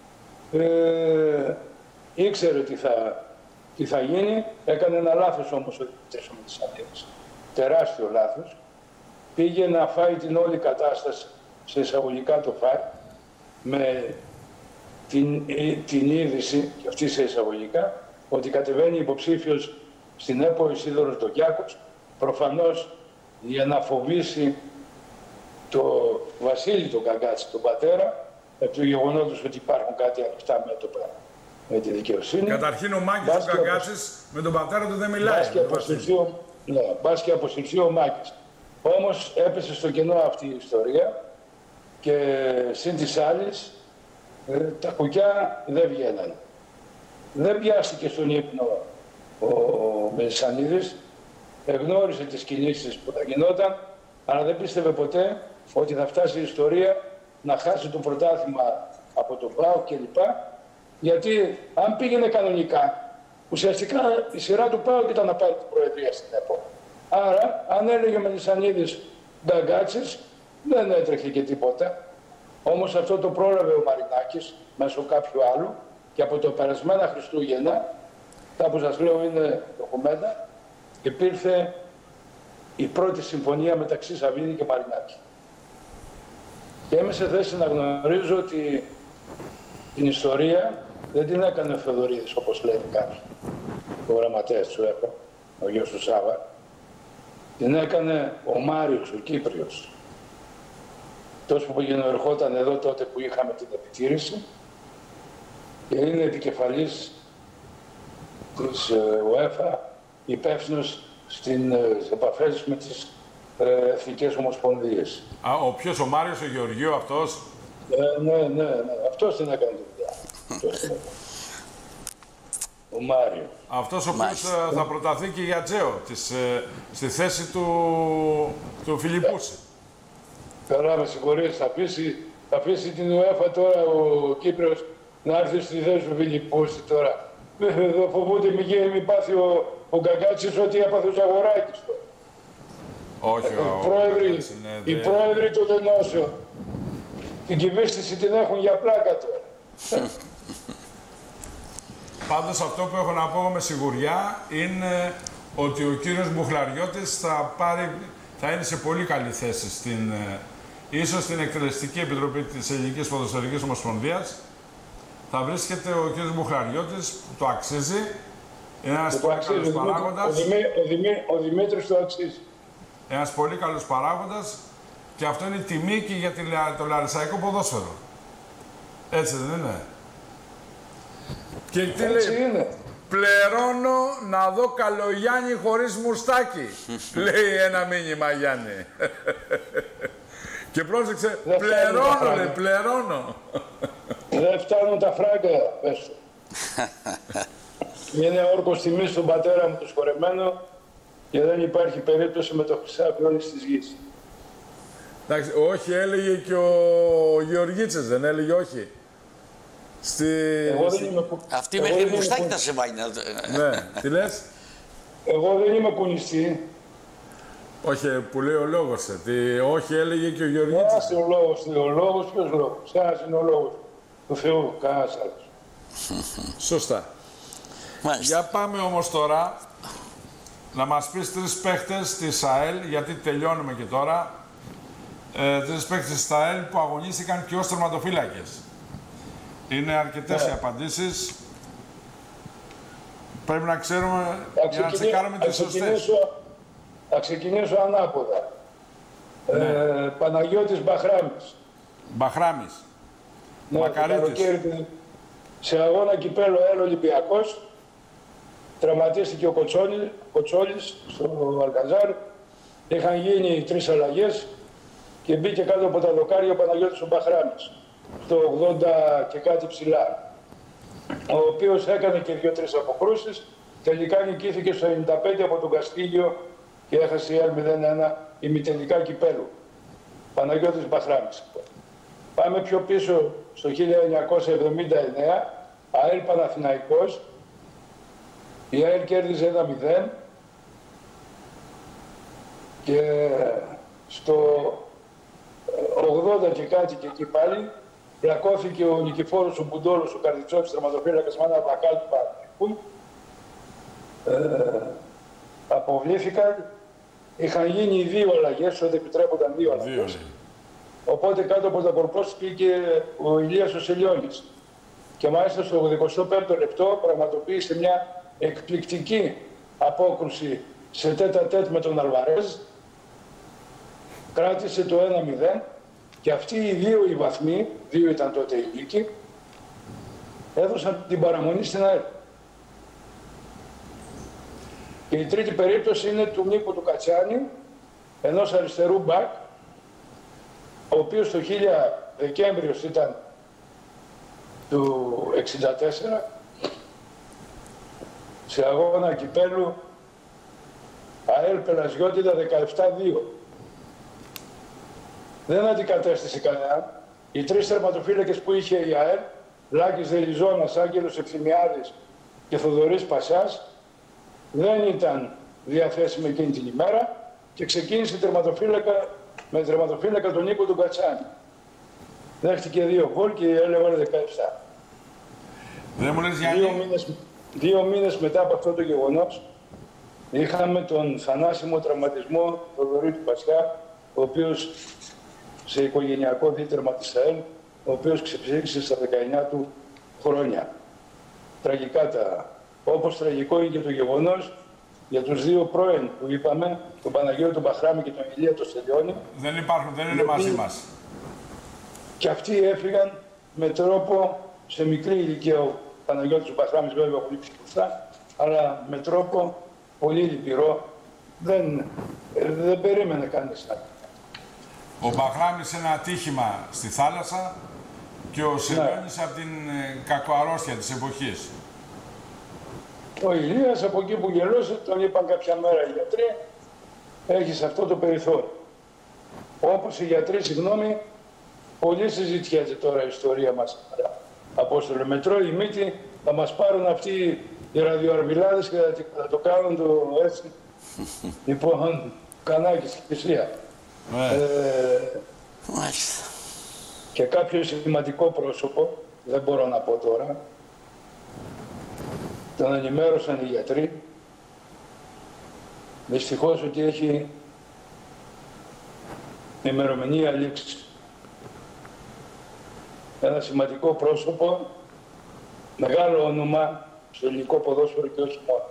B: ήξερε τι θα γίνει. Έκανε ένα λάθος όμως ο Δημήτρης ο Μελισσανίδης. Τεράστιο λάθος. Πήγε να φάει την όλη κατάσταση, σε εισαγωγικά το φάει, με την είδηση, και αυτή σε εισαγωγικά, ότι κατεβαίνει υποψήφιος στην ΕΠΟ ο Ισίδωρος Ντογιάκος, προφανώς για να φοβήσει το Βασίλη τον Καγκάτση, τον πατέρα, επί του γεγονότος ότι υπάρχουν κάτι ανοιχτά μέτωπα με τη δικαιοσύνη.
A: Καταρχήν ο Μάκης ο Καγκάτσης με τον πατέρα του δεν μιλάει.
B: Μπας και αποσυρθεί ο Μάκης. Όμως έπεσε στο κενό αυτή η ιστορία και συν της άλλης τα κουκιά δεν βγαίναν. Δεν πιάστηκε στον ύπνο ο Μελισσανίδης, εγνώρισε τις κινήσεις που θα γινόταν, αλλά δεν πίστευε ποτέ ότι θα φτάσει η ιστορία να χάσει το πρωτάθλημα από τον ΠΑΟΚ κλπ. Γιατί αν πήγαινε κανονικά, ουσιαστικά η σειρά του ΠΑΟΚ ήταν να πάρει την προεδρία στην ΕΠΟ. Άρα, αν έλεγε ο Μελισσανίδης Νταγκάτσης, δεν έτρεχε και τίποτα. Όμως αυτό το πρόλαβε ο Μαρινάκης μέσω κάποιου άλλου και από το περασμένα Χριστούγεννα, τα που σας λέω είναι δεδομένα, υπήρθε η πρώτη συμφωνία μεταξύ Σαββίδη και Μαρινάκη. Και είμαι σε θέση να γνωρίζω ότι την ιστορία δεν την έκανε ο Θεοδωρίδης, όπως λέει κάποιοι, ο γραμματέας του ΕΠΟ, ο γιος του Σάβα. Την έκανε ο Μάριος, ο Κύπριος. Τόσο που ερχόταν εδώ τότε που είχαμε την επιτήρηση και είναι επικεφαλής της UEFA, υπεύθυνος στις επαφές με τις εθνικές ομοσπονδίες.
A: Ο ποιος, ο Μάριος, ο Γεωργίου, αυτός?
B: Ναι. Αυτός την έκανε τη δουλειά. Ο Μάριο.
A: Αυτός ο οποίος θα προταθεί και για Τζέο, στη θέση του Φιλιππούση.
B: Καλά, με συγχωρείς, θα αφήσει την UEFA τώρα ο Κύπριος να έρθει στη θέση του Φιλιππούση τώρα. Δεν φοβούνται μην πάθει ο Γκαγκάτσης ότι έπαθε ο Ζαγοράκης τώρα.
A: Όχι,
B: οι πρόεδροι των ενώσεων. Την κυβέρνηση την έχουν για πλάκα τώρα.
A: Πάντως αυτό που έχω να πω με σιγουριά είναι ότι ο κύριος Μπουχλαριώτης θα είναι σε πολύ καλή θέση ίσως στην Εκτελεστική Επιτροπή της Ελληνικής Ποδοσφαιρικής Ομοσπονδίας. Θα βρίσκεται ο κύριος Μπουχλαριώτης που το αξίζει. Είναι ένας πολύ καλός παράγοντας.
B: Ο Δημήτρης το αξίζει.
A: Ένας πολύ καλός παράγοντας και αυτό είναι τιμή και για το λαρισαϊκό ποδόσφαιρο. Έτσι δεν είναι? Και τι λέει, πληρώνω να δω Καλογιάννη χωρίς μουστάκι, λέει ένα μήνυμα Γιάννη. Και πρόσεξε, πληρώνω.
B: Δεν φτάνουν τα φράγκα, πες του. Είναι όρκος τιμής στον πατέρα μου, το σχορεμένο, και δεν υπάρχει περίπτωση με το χρυσάφι όλης της γης.
A: Εντάξει, όχι, έλεγε και ο Γεωργίτσες, δεν έλεγε όχι?
D: Αυτή μέχρι μουστάκι θα σε βάλει.
A: Ναι, τι λες?
B: Εγώ δεν είμαι κουνιστή.
A: Όχι, που λέει ο λόγος, όχι, έλεγε και ο Γεωργίτσης.
B: Άσε ο λόγος, ποιος λόγος? Ένας είναι ο λόγος του Θεού, κανένας άλλος.
A: Σωστά. Για πάμε όμως τώρα να μας πεις 3 παίχτες της ΑΕΛ, γιατί τελειώνουμε και τώρα. 3 παίχτες της ΑΕΛ που αγωνίστηκαν και ως τερματοφύλακες. Είναι αρκετές οι απαντήσεις. Πρέπει να ξέρουμε για να τσεκάρουμε τις σωστές.
B: Θα ξεκινήσω ανάποδα.
A: Ναι.
B: Παναγιώτης Μπαχράμης.
A: Μπαχράμης.
B: Ναι,
A: Μακαρίτης.
B: Σε αγώνα κυπέλλου ΑΕΛ Ολυμπιακός τραυματίστηκε ο Κοτσόλης στο Αλκαζάρ. Είχαν γίνει 3 αλλαγές και μπήκε κάτω από τα δοκάρια ο Παναγιώτης ο Μπαχράμης στο 80 και κάτι ψηλά, ο οποίος έκανε και 2-3 αποκρούσεις. Τελικά νικήθηκε στο 95 από τον Καστίγιο και έχασε η ΑΕΛ 0-1 ημιτελικά κυπέλλου. Παναγιώτης Μπαχράμης. Πάμε πιο πίσω στο 1979, ΑΕΛ Παναθηναϊκός. Η ΑΕΛ κέρδιζε 1-0 και στο 80 και κάτι και εκεί πάλι πλακώθηκε ο Νικηφόρος ο Μπουντόλος, ο Καρδιτσόπης, τερματοφύλακας με ένα μπακάλι του Παναθηναϊκού. Αποβλήθηκαν. Είχαν γίνει 2 αλλαγές, όταν επιτρέπονταν 2 αλλαγές. Οπότε κάτω από τα κορπός πήγε ο Ηλίας ο Σελιώνης. Και μάλιστα στο 85ο λεπτό πραγματοποίησε μια εκπληκτική απόκρουση σε τέτα-τέτ με τον Αλβαρέζ. Κράτησε το 1-0 και αυτοί οι 2 οι βαθμοί, 2 ήταν τότε οι νίκοι, έδωσαν την παραμονή στην ΑΕΛ. Και η τρίτη περίπτωση είναι του Νίκου του Κατσιάνη, ενός αριστερού μπακ, ο οποίος το 1000 Δεκέμβριος ήταν του 64, σε αγώνα κυπέλλου ΑΕΛ Πελασιώτιδα 17-2. Δεν αντικατέστησε κανέναν. Οι 3 τερματοφύλακες που είχε η ΑΕΛ, Λάκης Δελιζώνας, Άγγελος Ευθυμιάδης και Θοδωρής Πασιάς, δεν ήταν διαθέσιμοι εκείνη την ημέρα και ξεκίνησε με τερματοφύλακα τον Νίκο τον Κατσάνη. Δέχτηκε 2 γκολ και έλεγε 17.
A: Δεν μου λες, Γιάννη.
B: 2 μήνες μετά από αυτό το γεγονός είχαμε τον θανάσιμο τραυματισμό Θοδωρή του Πασιά, ο οποίος σε οικογενειακό δίτερμα της ΑΕΛ, ο οποίος ξεψήφισε στα 19 του χρόνια. Τραγικά όπως τραγικό είναι και το γεγονός για τους 2 πρώην που είπαμε, τον Παναγιώτη τον Μπαχράμη και τον Ηλία τον Στελιώνη.
A: Δεν υπάρχουν, δεν είναι μαζί μας.
B: Και αυτοί έφυγαν με τρόπο, σε μικρή ηλικία, ο Παναγιώτης ο Μπαχράμης βέβαια πολύ πιο μπροστά, αλλά με τρόπο πολύ λυπηρό. Δεν περίμενε κανείς.
A: Ο Μπαχράμης ένα ατύχημα στη θάλασσα και ο Σελιώνης από την κακοαρρώστια της εποχής.
B: Ο Ηλίας από εκεί που γελούσε, τον είπαν κάποια μέρα οι γιατροί, έχεις αυτό το περιθώριο. Όπως οι γιατροί, συγγνώμη, πολύ συζητιέται τώρα η ιστορία μας. Απόστολε, με τρώει η μύτη, θα μας πάρουν αυτοί οι ραδιοαρμιλάδες και θα το κάνουν το έτσι. Λοιπόν, κανάκι στην εκκλησία. Και κάποιο σημαντικό πρόσωπο, δεν μπορώ να πω τώρα, τον ενημέρωσαν οι γιατροί, δυστυχώς ότι έχει ημερομηνία λήξης. Ένα σημαντικό πρόσωπο, μεγάλο όνομα στο ελληνικό ποδόσφαιρο και όχι μόνο.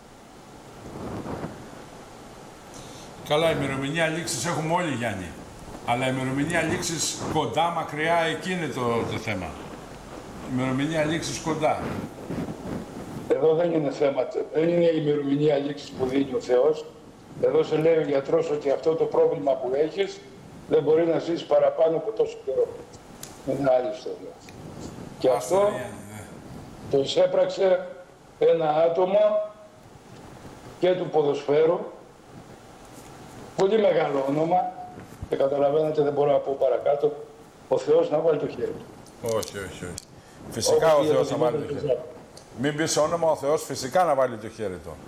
A: Καλά, ημερομηνία λήξης έχουμε όλοι, Γιάννη. Αλλά ημερομηνία λήξης κοντά, μακριά, εκεί είναι το θέμα. Ημερομηνία λήξης κοντά.
B: Εδώ δεν είναι θέμα, δεν είναι η ημερομηνία λήξης που δίνει ο Θεός. Εδώ σε λέει ο γιατρός ότι αυτό το πρόβλημα που έχεις δεν μπορεί να ζήσεις παραπάνω από τόσο καιρό. Είναι άλλη ιστορία. Και αυτό το εισέπραξε ένα άτομο και του ποδοσφαίρου, πολύ μεγάλο όνομα, και καταλαβαίνετε δεν μπορώ να πω παρακάτω, ο Θεός να βάλει το χέρι του.
A: Όχι. Φυσικά ο Θεός να βάλει το χέρι του. Μην πεις όνομα, ο Θεός φυσικά να βάλει το χέρι του.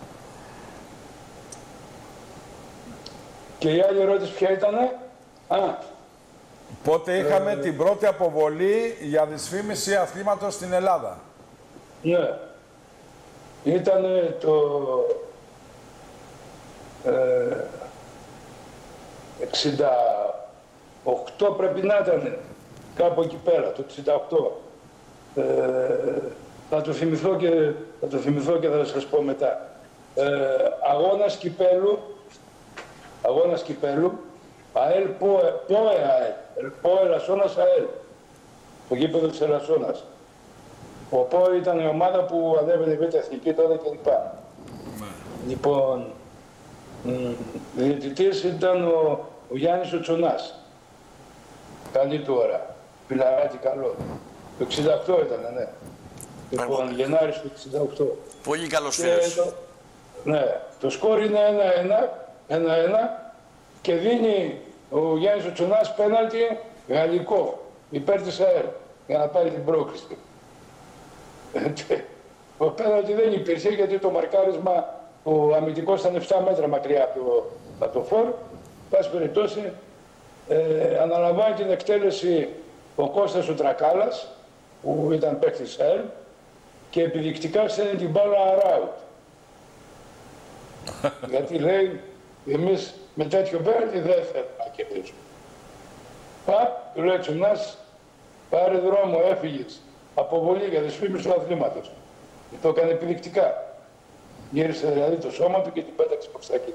B: Και η άλλη ερώτηση ποια ήτανε?
A: Πότε είχαμε την πρώτη αποβολή για δυσφήμιση αθλήματος στην Ελλάδα?
B: Ναι. Ήτανε το 68 πρέπει να ήταν, κάπου εκεί πέρα, το 68. θα το θυμηθώ και θα σας πω μετά. Αγώνας κυπέλου, ΑΕΛ ΠΟΕ Ελασσόνας ΑΕΛ, το γήπεδο της Ελασσόνας. Ο ΠΟΕ ήταν η ομάδα που ανέβαινε β' εθνική τότε κλπ. Λοιπόν, διαιτητής ήταν ο Γιάννης ο Τσονάς. Καλή του ώρα. Πιλαράκι καλό. Το 68 ήταν, ναι. Λοιπόν, Γενάρης του 68.
D: Πολύ καλός φίλος.
B: Ναι, το σκορ είναι 1-1 και δίνει ο Γιάννης ο Τσονάς πέναλτι γαλλικό υπέρ της ΑΕΛ για να πάρει την πρόκριση. Ο πέναλτι δεν υπήρχε γιατί το μαρκάρισμα, ο αμυντικός ήταν 7 μέτρα μακριά από το φορ. Πάση περιπτώσει, αναλαμβάνει την εκτέλεση ο Κώστας ο Τρακάλας, που ήταν παίκτης ΑΕΛ, και επιδεικτικά στέλνει την μπάλα around. Γιατί λέει, εμείς με τέτοιο πέναλτι δεν θέλουμε να κερδίσουμε. Του λέει Τσουνάς, πάρε δρόμο, έφυγες. Αποβολή για δυσφήμιση του αθλήματος. Και το έκανε επιδεικτικά. Γύρισε δηλαδή το σώμα του και την πέταξε προς τα εκεί.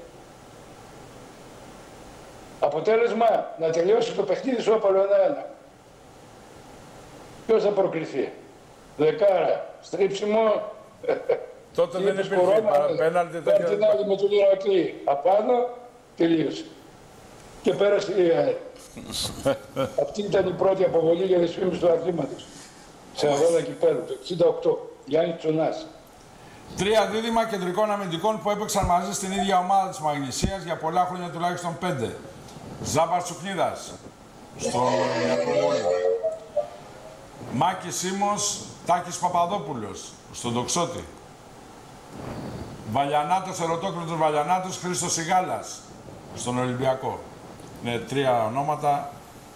B: Αποτέλεσμα, να τελειώσει το παιχνίδι σώπαλο 1-1. Ποιος θα προκριθεί? Δεκάρα, στρίψιμο.
A: Τότε δεν υπήρχε πέναλτι.
B: Πάρει την άλλη με τον Ηρακλή. Απάνω, τελείωσε. Και πέρασε η ΑΕΛ. Αυτή ήταν η πρώτη αποβολή για δυσφήμιση του αθλήματος. Σε αγώνα κυπέλλου, το 68. Γιάννη Τσονάς.
A: 3 δίδυμα κεντρικών αμυντικών που έπαιξαν μαζί στην ίδια ομάδα της Μαγνησίας για πολλά χρόνια, τουλάχιστον 5. Ζάμπαρ Τσουκνίδας, στο Ιακωβόλιο. Μάκης Σίμος, Τάκης Παπαδόπουλος, στον Τοξότη. Βαλιανάτος, Ερωτόκριτος Βαλιανάτος, Χρήστος Σιγάλας, στον Ολυμπιακό. Είναι 3 ονόματα,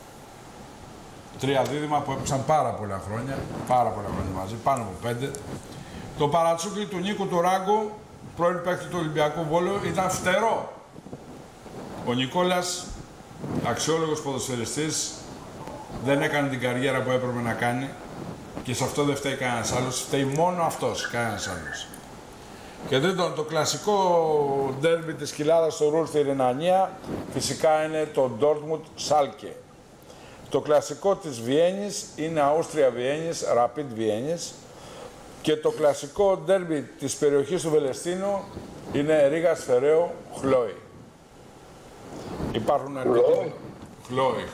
A: 3 δίδυμα που έπαιξαν πάρα πολλά χρόνια μαζί, πάνω από 5. Το παρατσούκλι του Νίκου του Ράγκου, πρώην παίκτη του Ολυμπιακού Βόλου, ήταν φτερό. Ο Νικόλας, αξιόλογος ποδοσφαιριστής, δεν έκανε την καριέρα που έπρεπε να κάνει και σε αυτό δεν φταίει κανένας άλλος, φταίει μόνο αυτός, κανένας άλλος. Και τρίτον, το κλασικό ντέρμπι της κοιλάδας στο Ρουρ στη Ρινανία φυσικά είναι το Ντόρτμουντ Σάλκε. Το κλασικό της Βιέννης είναι Αούστρια Βιέννης, Rapid Βιέννης. Και το κλασικό ντέρμπι της περιοχής του Βελεστίνου είναι Ρίγας Φεραίο, Χλόι. Υπάρχουν αρκετοί. Χλόι.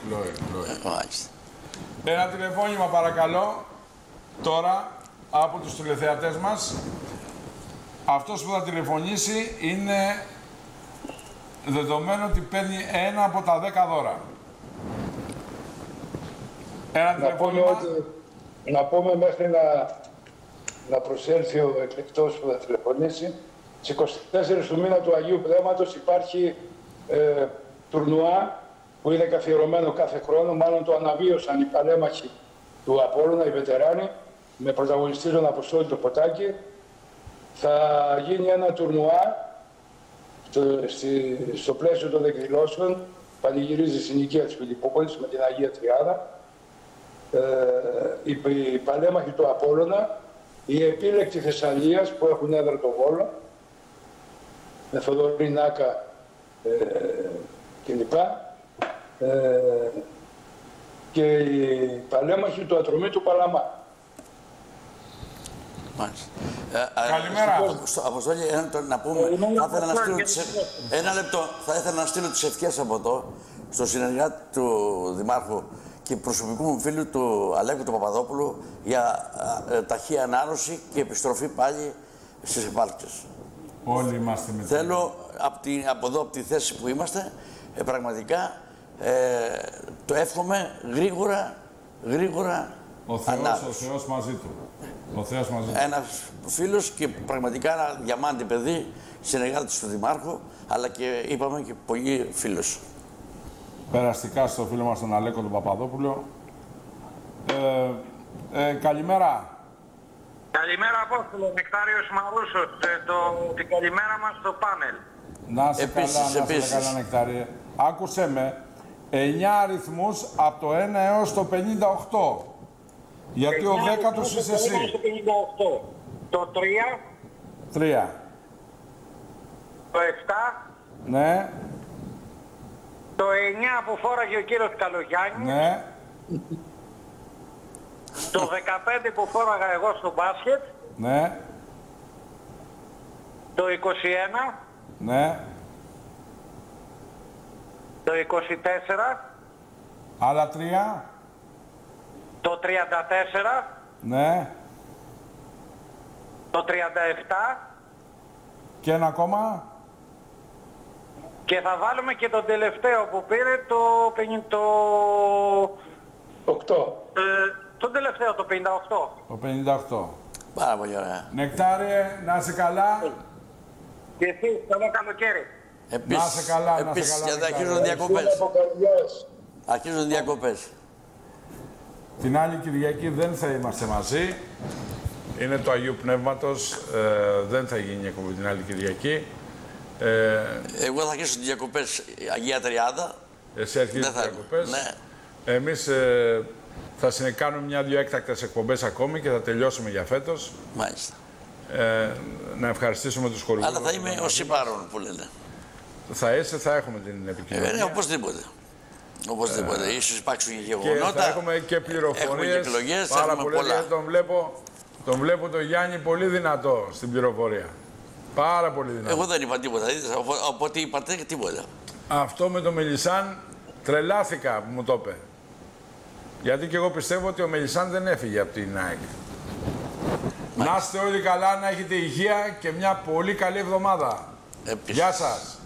A: Ένα τηλεφώνημα παρακαλώ, τώρα, από τους τηλεθεατές μας. Αυτός που θα τηλεφωνήσει είναι δεδομένο ότι παίρνει 1 από τα 10 δώρα. Ένα τηλεφώνημα.
B: Να πούμε μέχρι να προσέλθει ο εκλεκτός που θα τηλεφωνήσει. Στις 24 του μήνα του Αγίου Πνεύματος υπάρχει τουρνουά που είναι καθιερωμένο κάθε χρόνο. Μάλλον το αναβίωσαν οι παλέμαχοι του Απόλλωνα, οι βετεράνοι, με πρωταγωνιστή τον Αποστόλη το Ποτάκι. Θα γίνει ένα τουρνουά στο πλαίσιο των εκδηλώσεων. Πανηγυρίζει η συνοικία της Φιλιππόπολης με την Αγία Τριάδα. Οι παλέμαχοι του Απόλλωνα, οι επίλεκτοι Θεσσαλίας που έχουν έδρα το Βόλο, με Θοδωρή Νάκα κλπ. Και οι παλέμαχοι του Ατρωμίτου Παλαμά.
D: Μάλιστα.
A: Καλημέρα.
D: Αποστόλη, να πούμε, ένα λεπτό, θα ήθελα να στείλω τις ευχές από εδώ στο συνεργάτη του Δημάρχου και προσωπικού μου φίλου του Αλέκου του Παπαδόπουλου για ταχεία ανάρρωση και επιστροφή πάλι στις επάρξεις.
A: Όλοι είμαστε με
D: θέλω από εδώ, από τη θέση που είμαστε, πραγματικά το εύχομαι γρήγορα
A: ο Θεός μαζί του. Ο Θεός μαζί του.
D: Ένας φίλος και πραγματικά ένα διαμάντι παιδί, συνεργάτης του Δημάρχου, αλλά και είπαμε και πολύ φίλος.
A: Περαστικά στο φίλο μας τον Αλέκο τον Παπαδόπουλο. Καλημέρα.
E: Καλημέρα Απόστολο, Νεκτάριος Μαρούσος, την καλημέρα μας στο πάνελ.
A: Να σε καλά Νεκτάριε. Άκουσέ με, 9 αριθμούς από το 1 έως το 58. Γιατί ο 10ος είσαι εσύ.
E: Στο 58. Το 3.
A: 3.
E: Το 7.
A: Ναι.
E: Το 9 που φόραγε ο κύριος Καλογιάννης.
A: Ναι.
E: Το 15 που φόραγα εγώ στο μπάσκετ.
A: Ναι.
E: Το 21.
A: Ναι.
E: Το 24.
A: Άλλα 3.
E: Το 34.
A: Ναι.
E: Το 37.
A: Και ένα ακόμα.
E: Και θα βάλουμε και τον τελευταίο που πήρε το 50...
B: 8.
E: τον τελευταίο, το 58.
A: Το 58.
D: Πάρα πολύ ωραία.
A: Νεκτάριε, να είσαι καλά.
E: Και εσείς, καλό καλοκαίρι.
D: Επίσης,
A: Να είσαι καλά, να είσαι
D: επίσης,
A: καλά,
D: γιατί
A: Νεκτάριε.
D: αρχίζουν διακοπές.
B: Από καρδιάς.
D: Αρχίζουν διακοπές.
A: Την άλλη Κυριακή δεν θα είμαστε μαζί. Είναι το Αγίου Πνεύματος. Δεν θα γίνει εκπομπή την άλλη Κυριακή.
D: Εγώ θα αρχίσω τις διακοπές Αγία Τριάδα.
A: Εσύ αρχίζεις τις διακοπές.
D: Ναι.
A: Εμείς θα κάνουμε μια-δυο έκτακτες εκπομπές ακόμη και θα τελειώσουμε για φέτος.
D: Μάλιστα.
A: Να ευχαριστήσουμε τους χορηγούς.
D: Αλλά θα είμαι ο συμπάρων που λένε.
A: Θα έχουμε την επικοινωνία.
D: Ναι, οπωσδήποτε. Οπωσδήποτε. Ίσως υπάρξουν και
A: Και
D: γεγονότα.
A: θα έχουμε και πληροφορίες.
D: Έχουμε και εκλογές,
A: πάρα
D: έχουμε
A: πολλές,
D: πολλά.
A: γιατί τον βλέπω τον Γιάννη πολύ δυνατό στην πληροφορία. Πάρα πολύ δυνατό.
D: Εγώ δεν είπα τίποτα. Οπότε είπατε τίποτα.
A: Αυτό με το Μελισσάν τρελάθηκα που μου το είπε. Γιατί και εγώ πιστεύω ότι ο Μελισσάν δεν έφυγε από την ΑΕΚ. Να είστε όλοι καλά, να έχετε υγεία και μια πολύ καλή εβδομάδα.
D: Επίσης.
A: Γεια σας.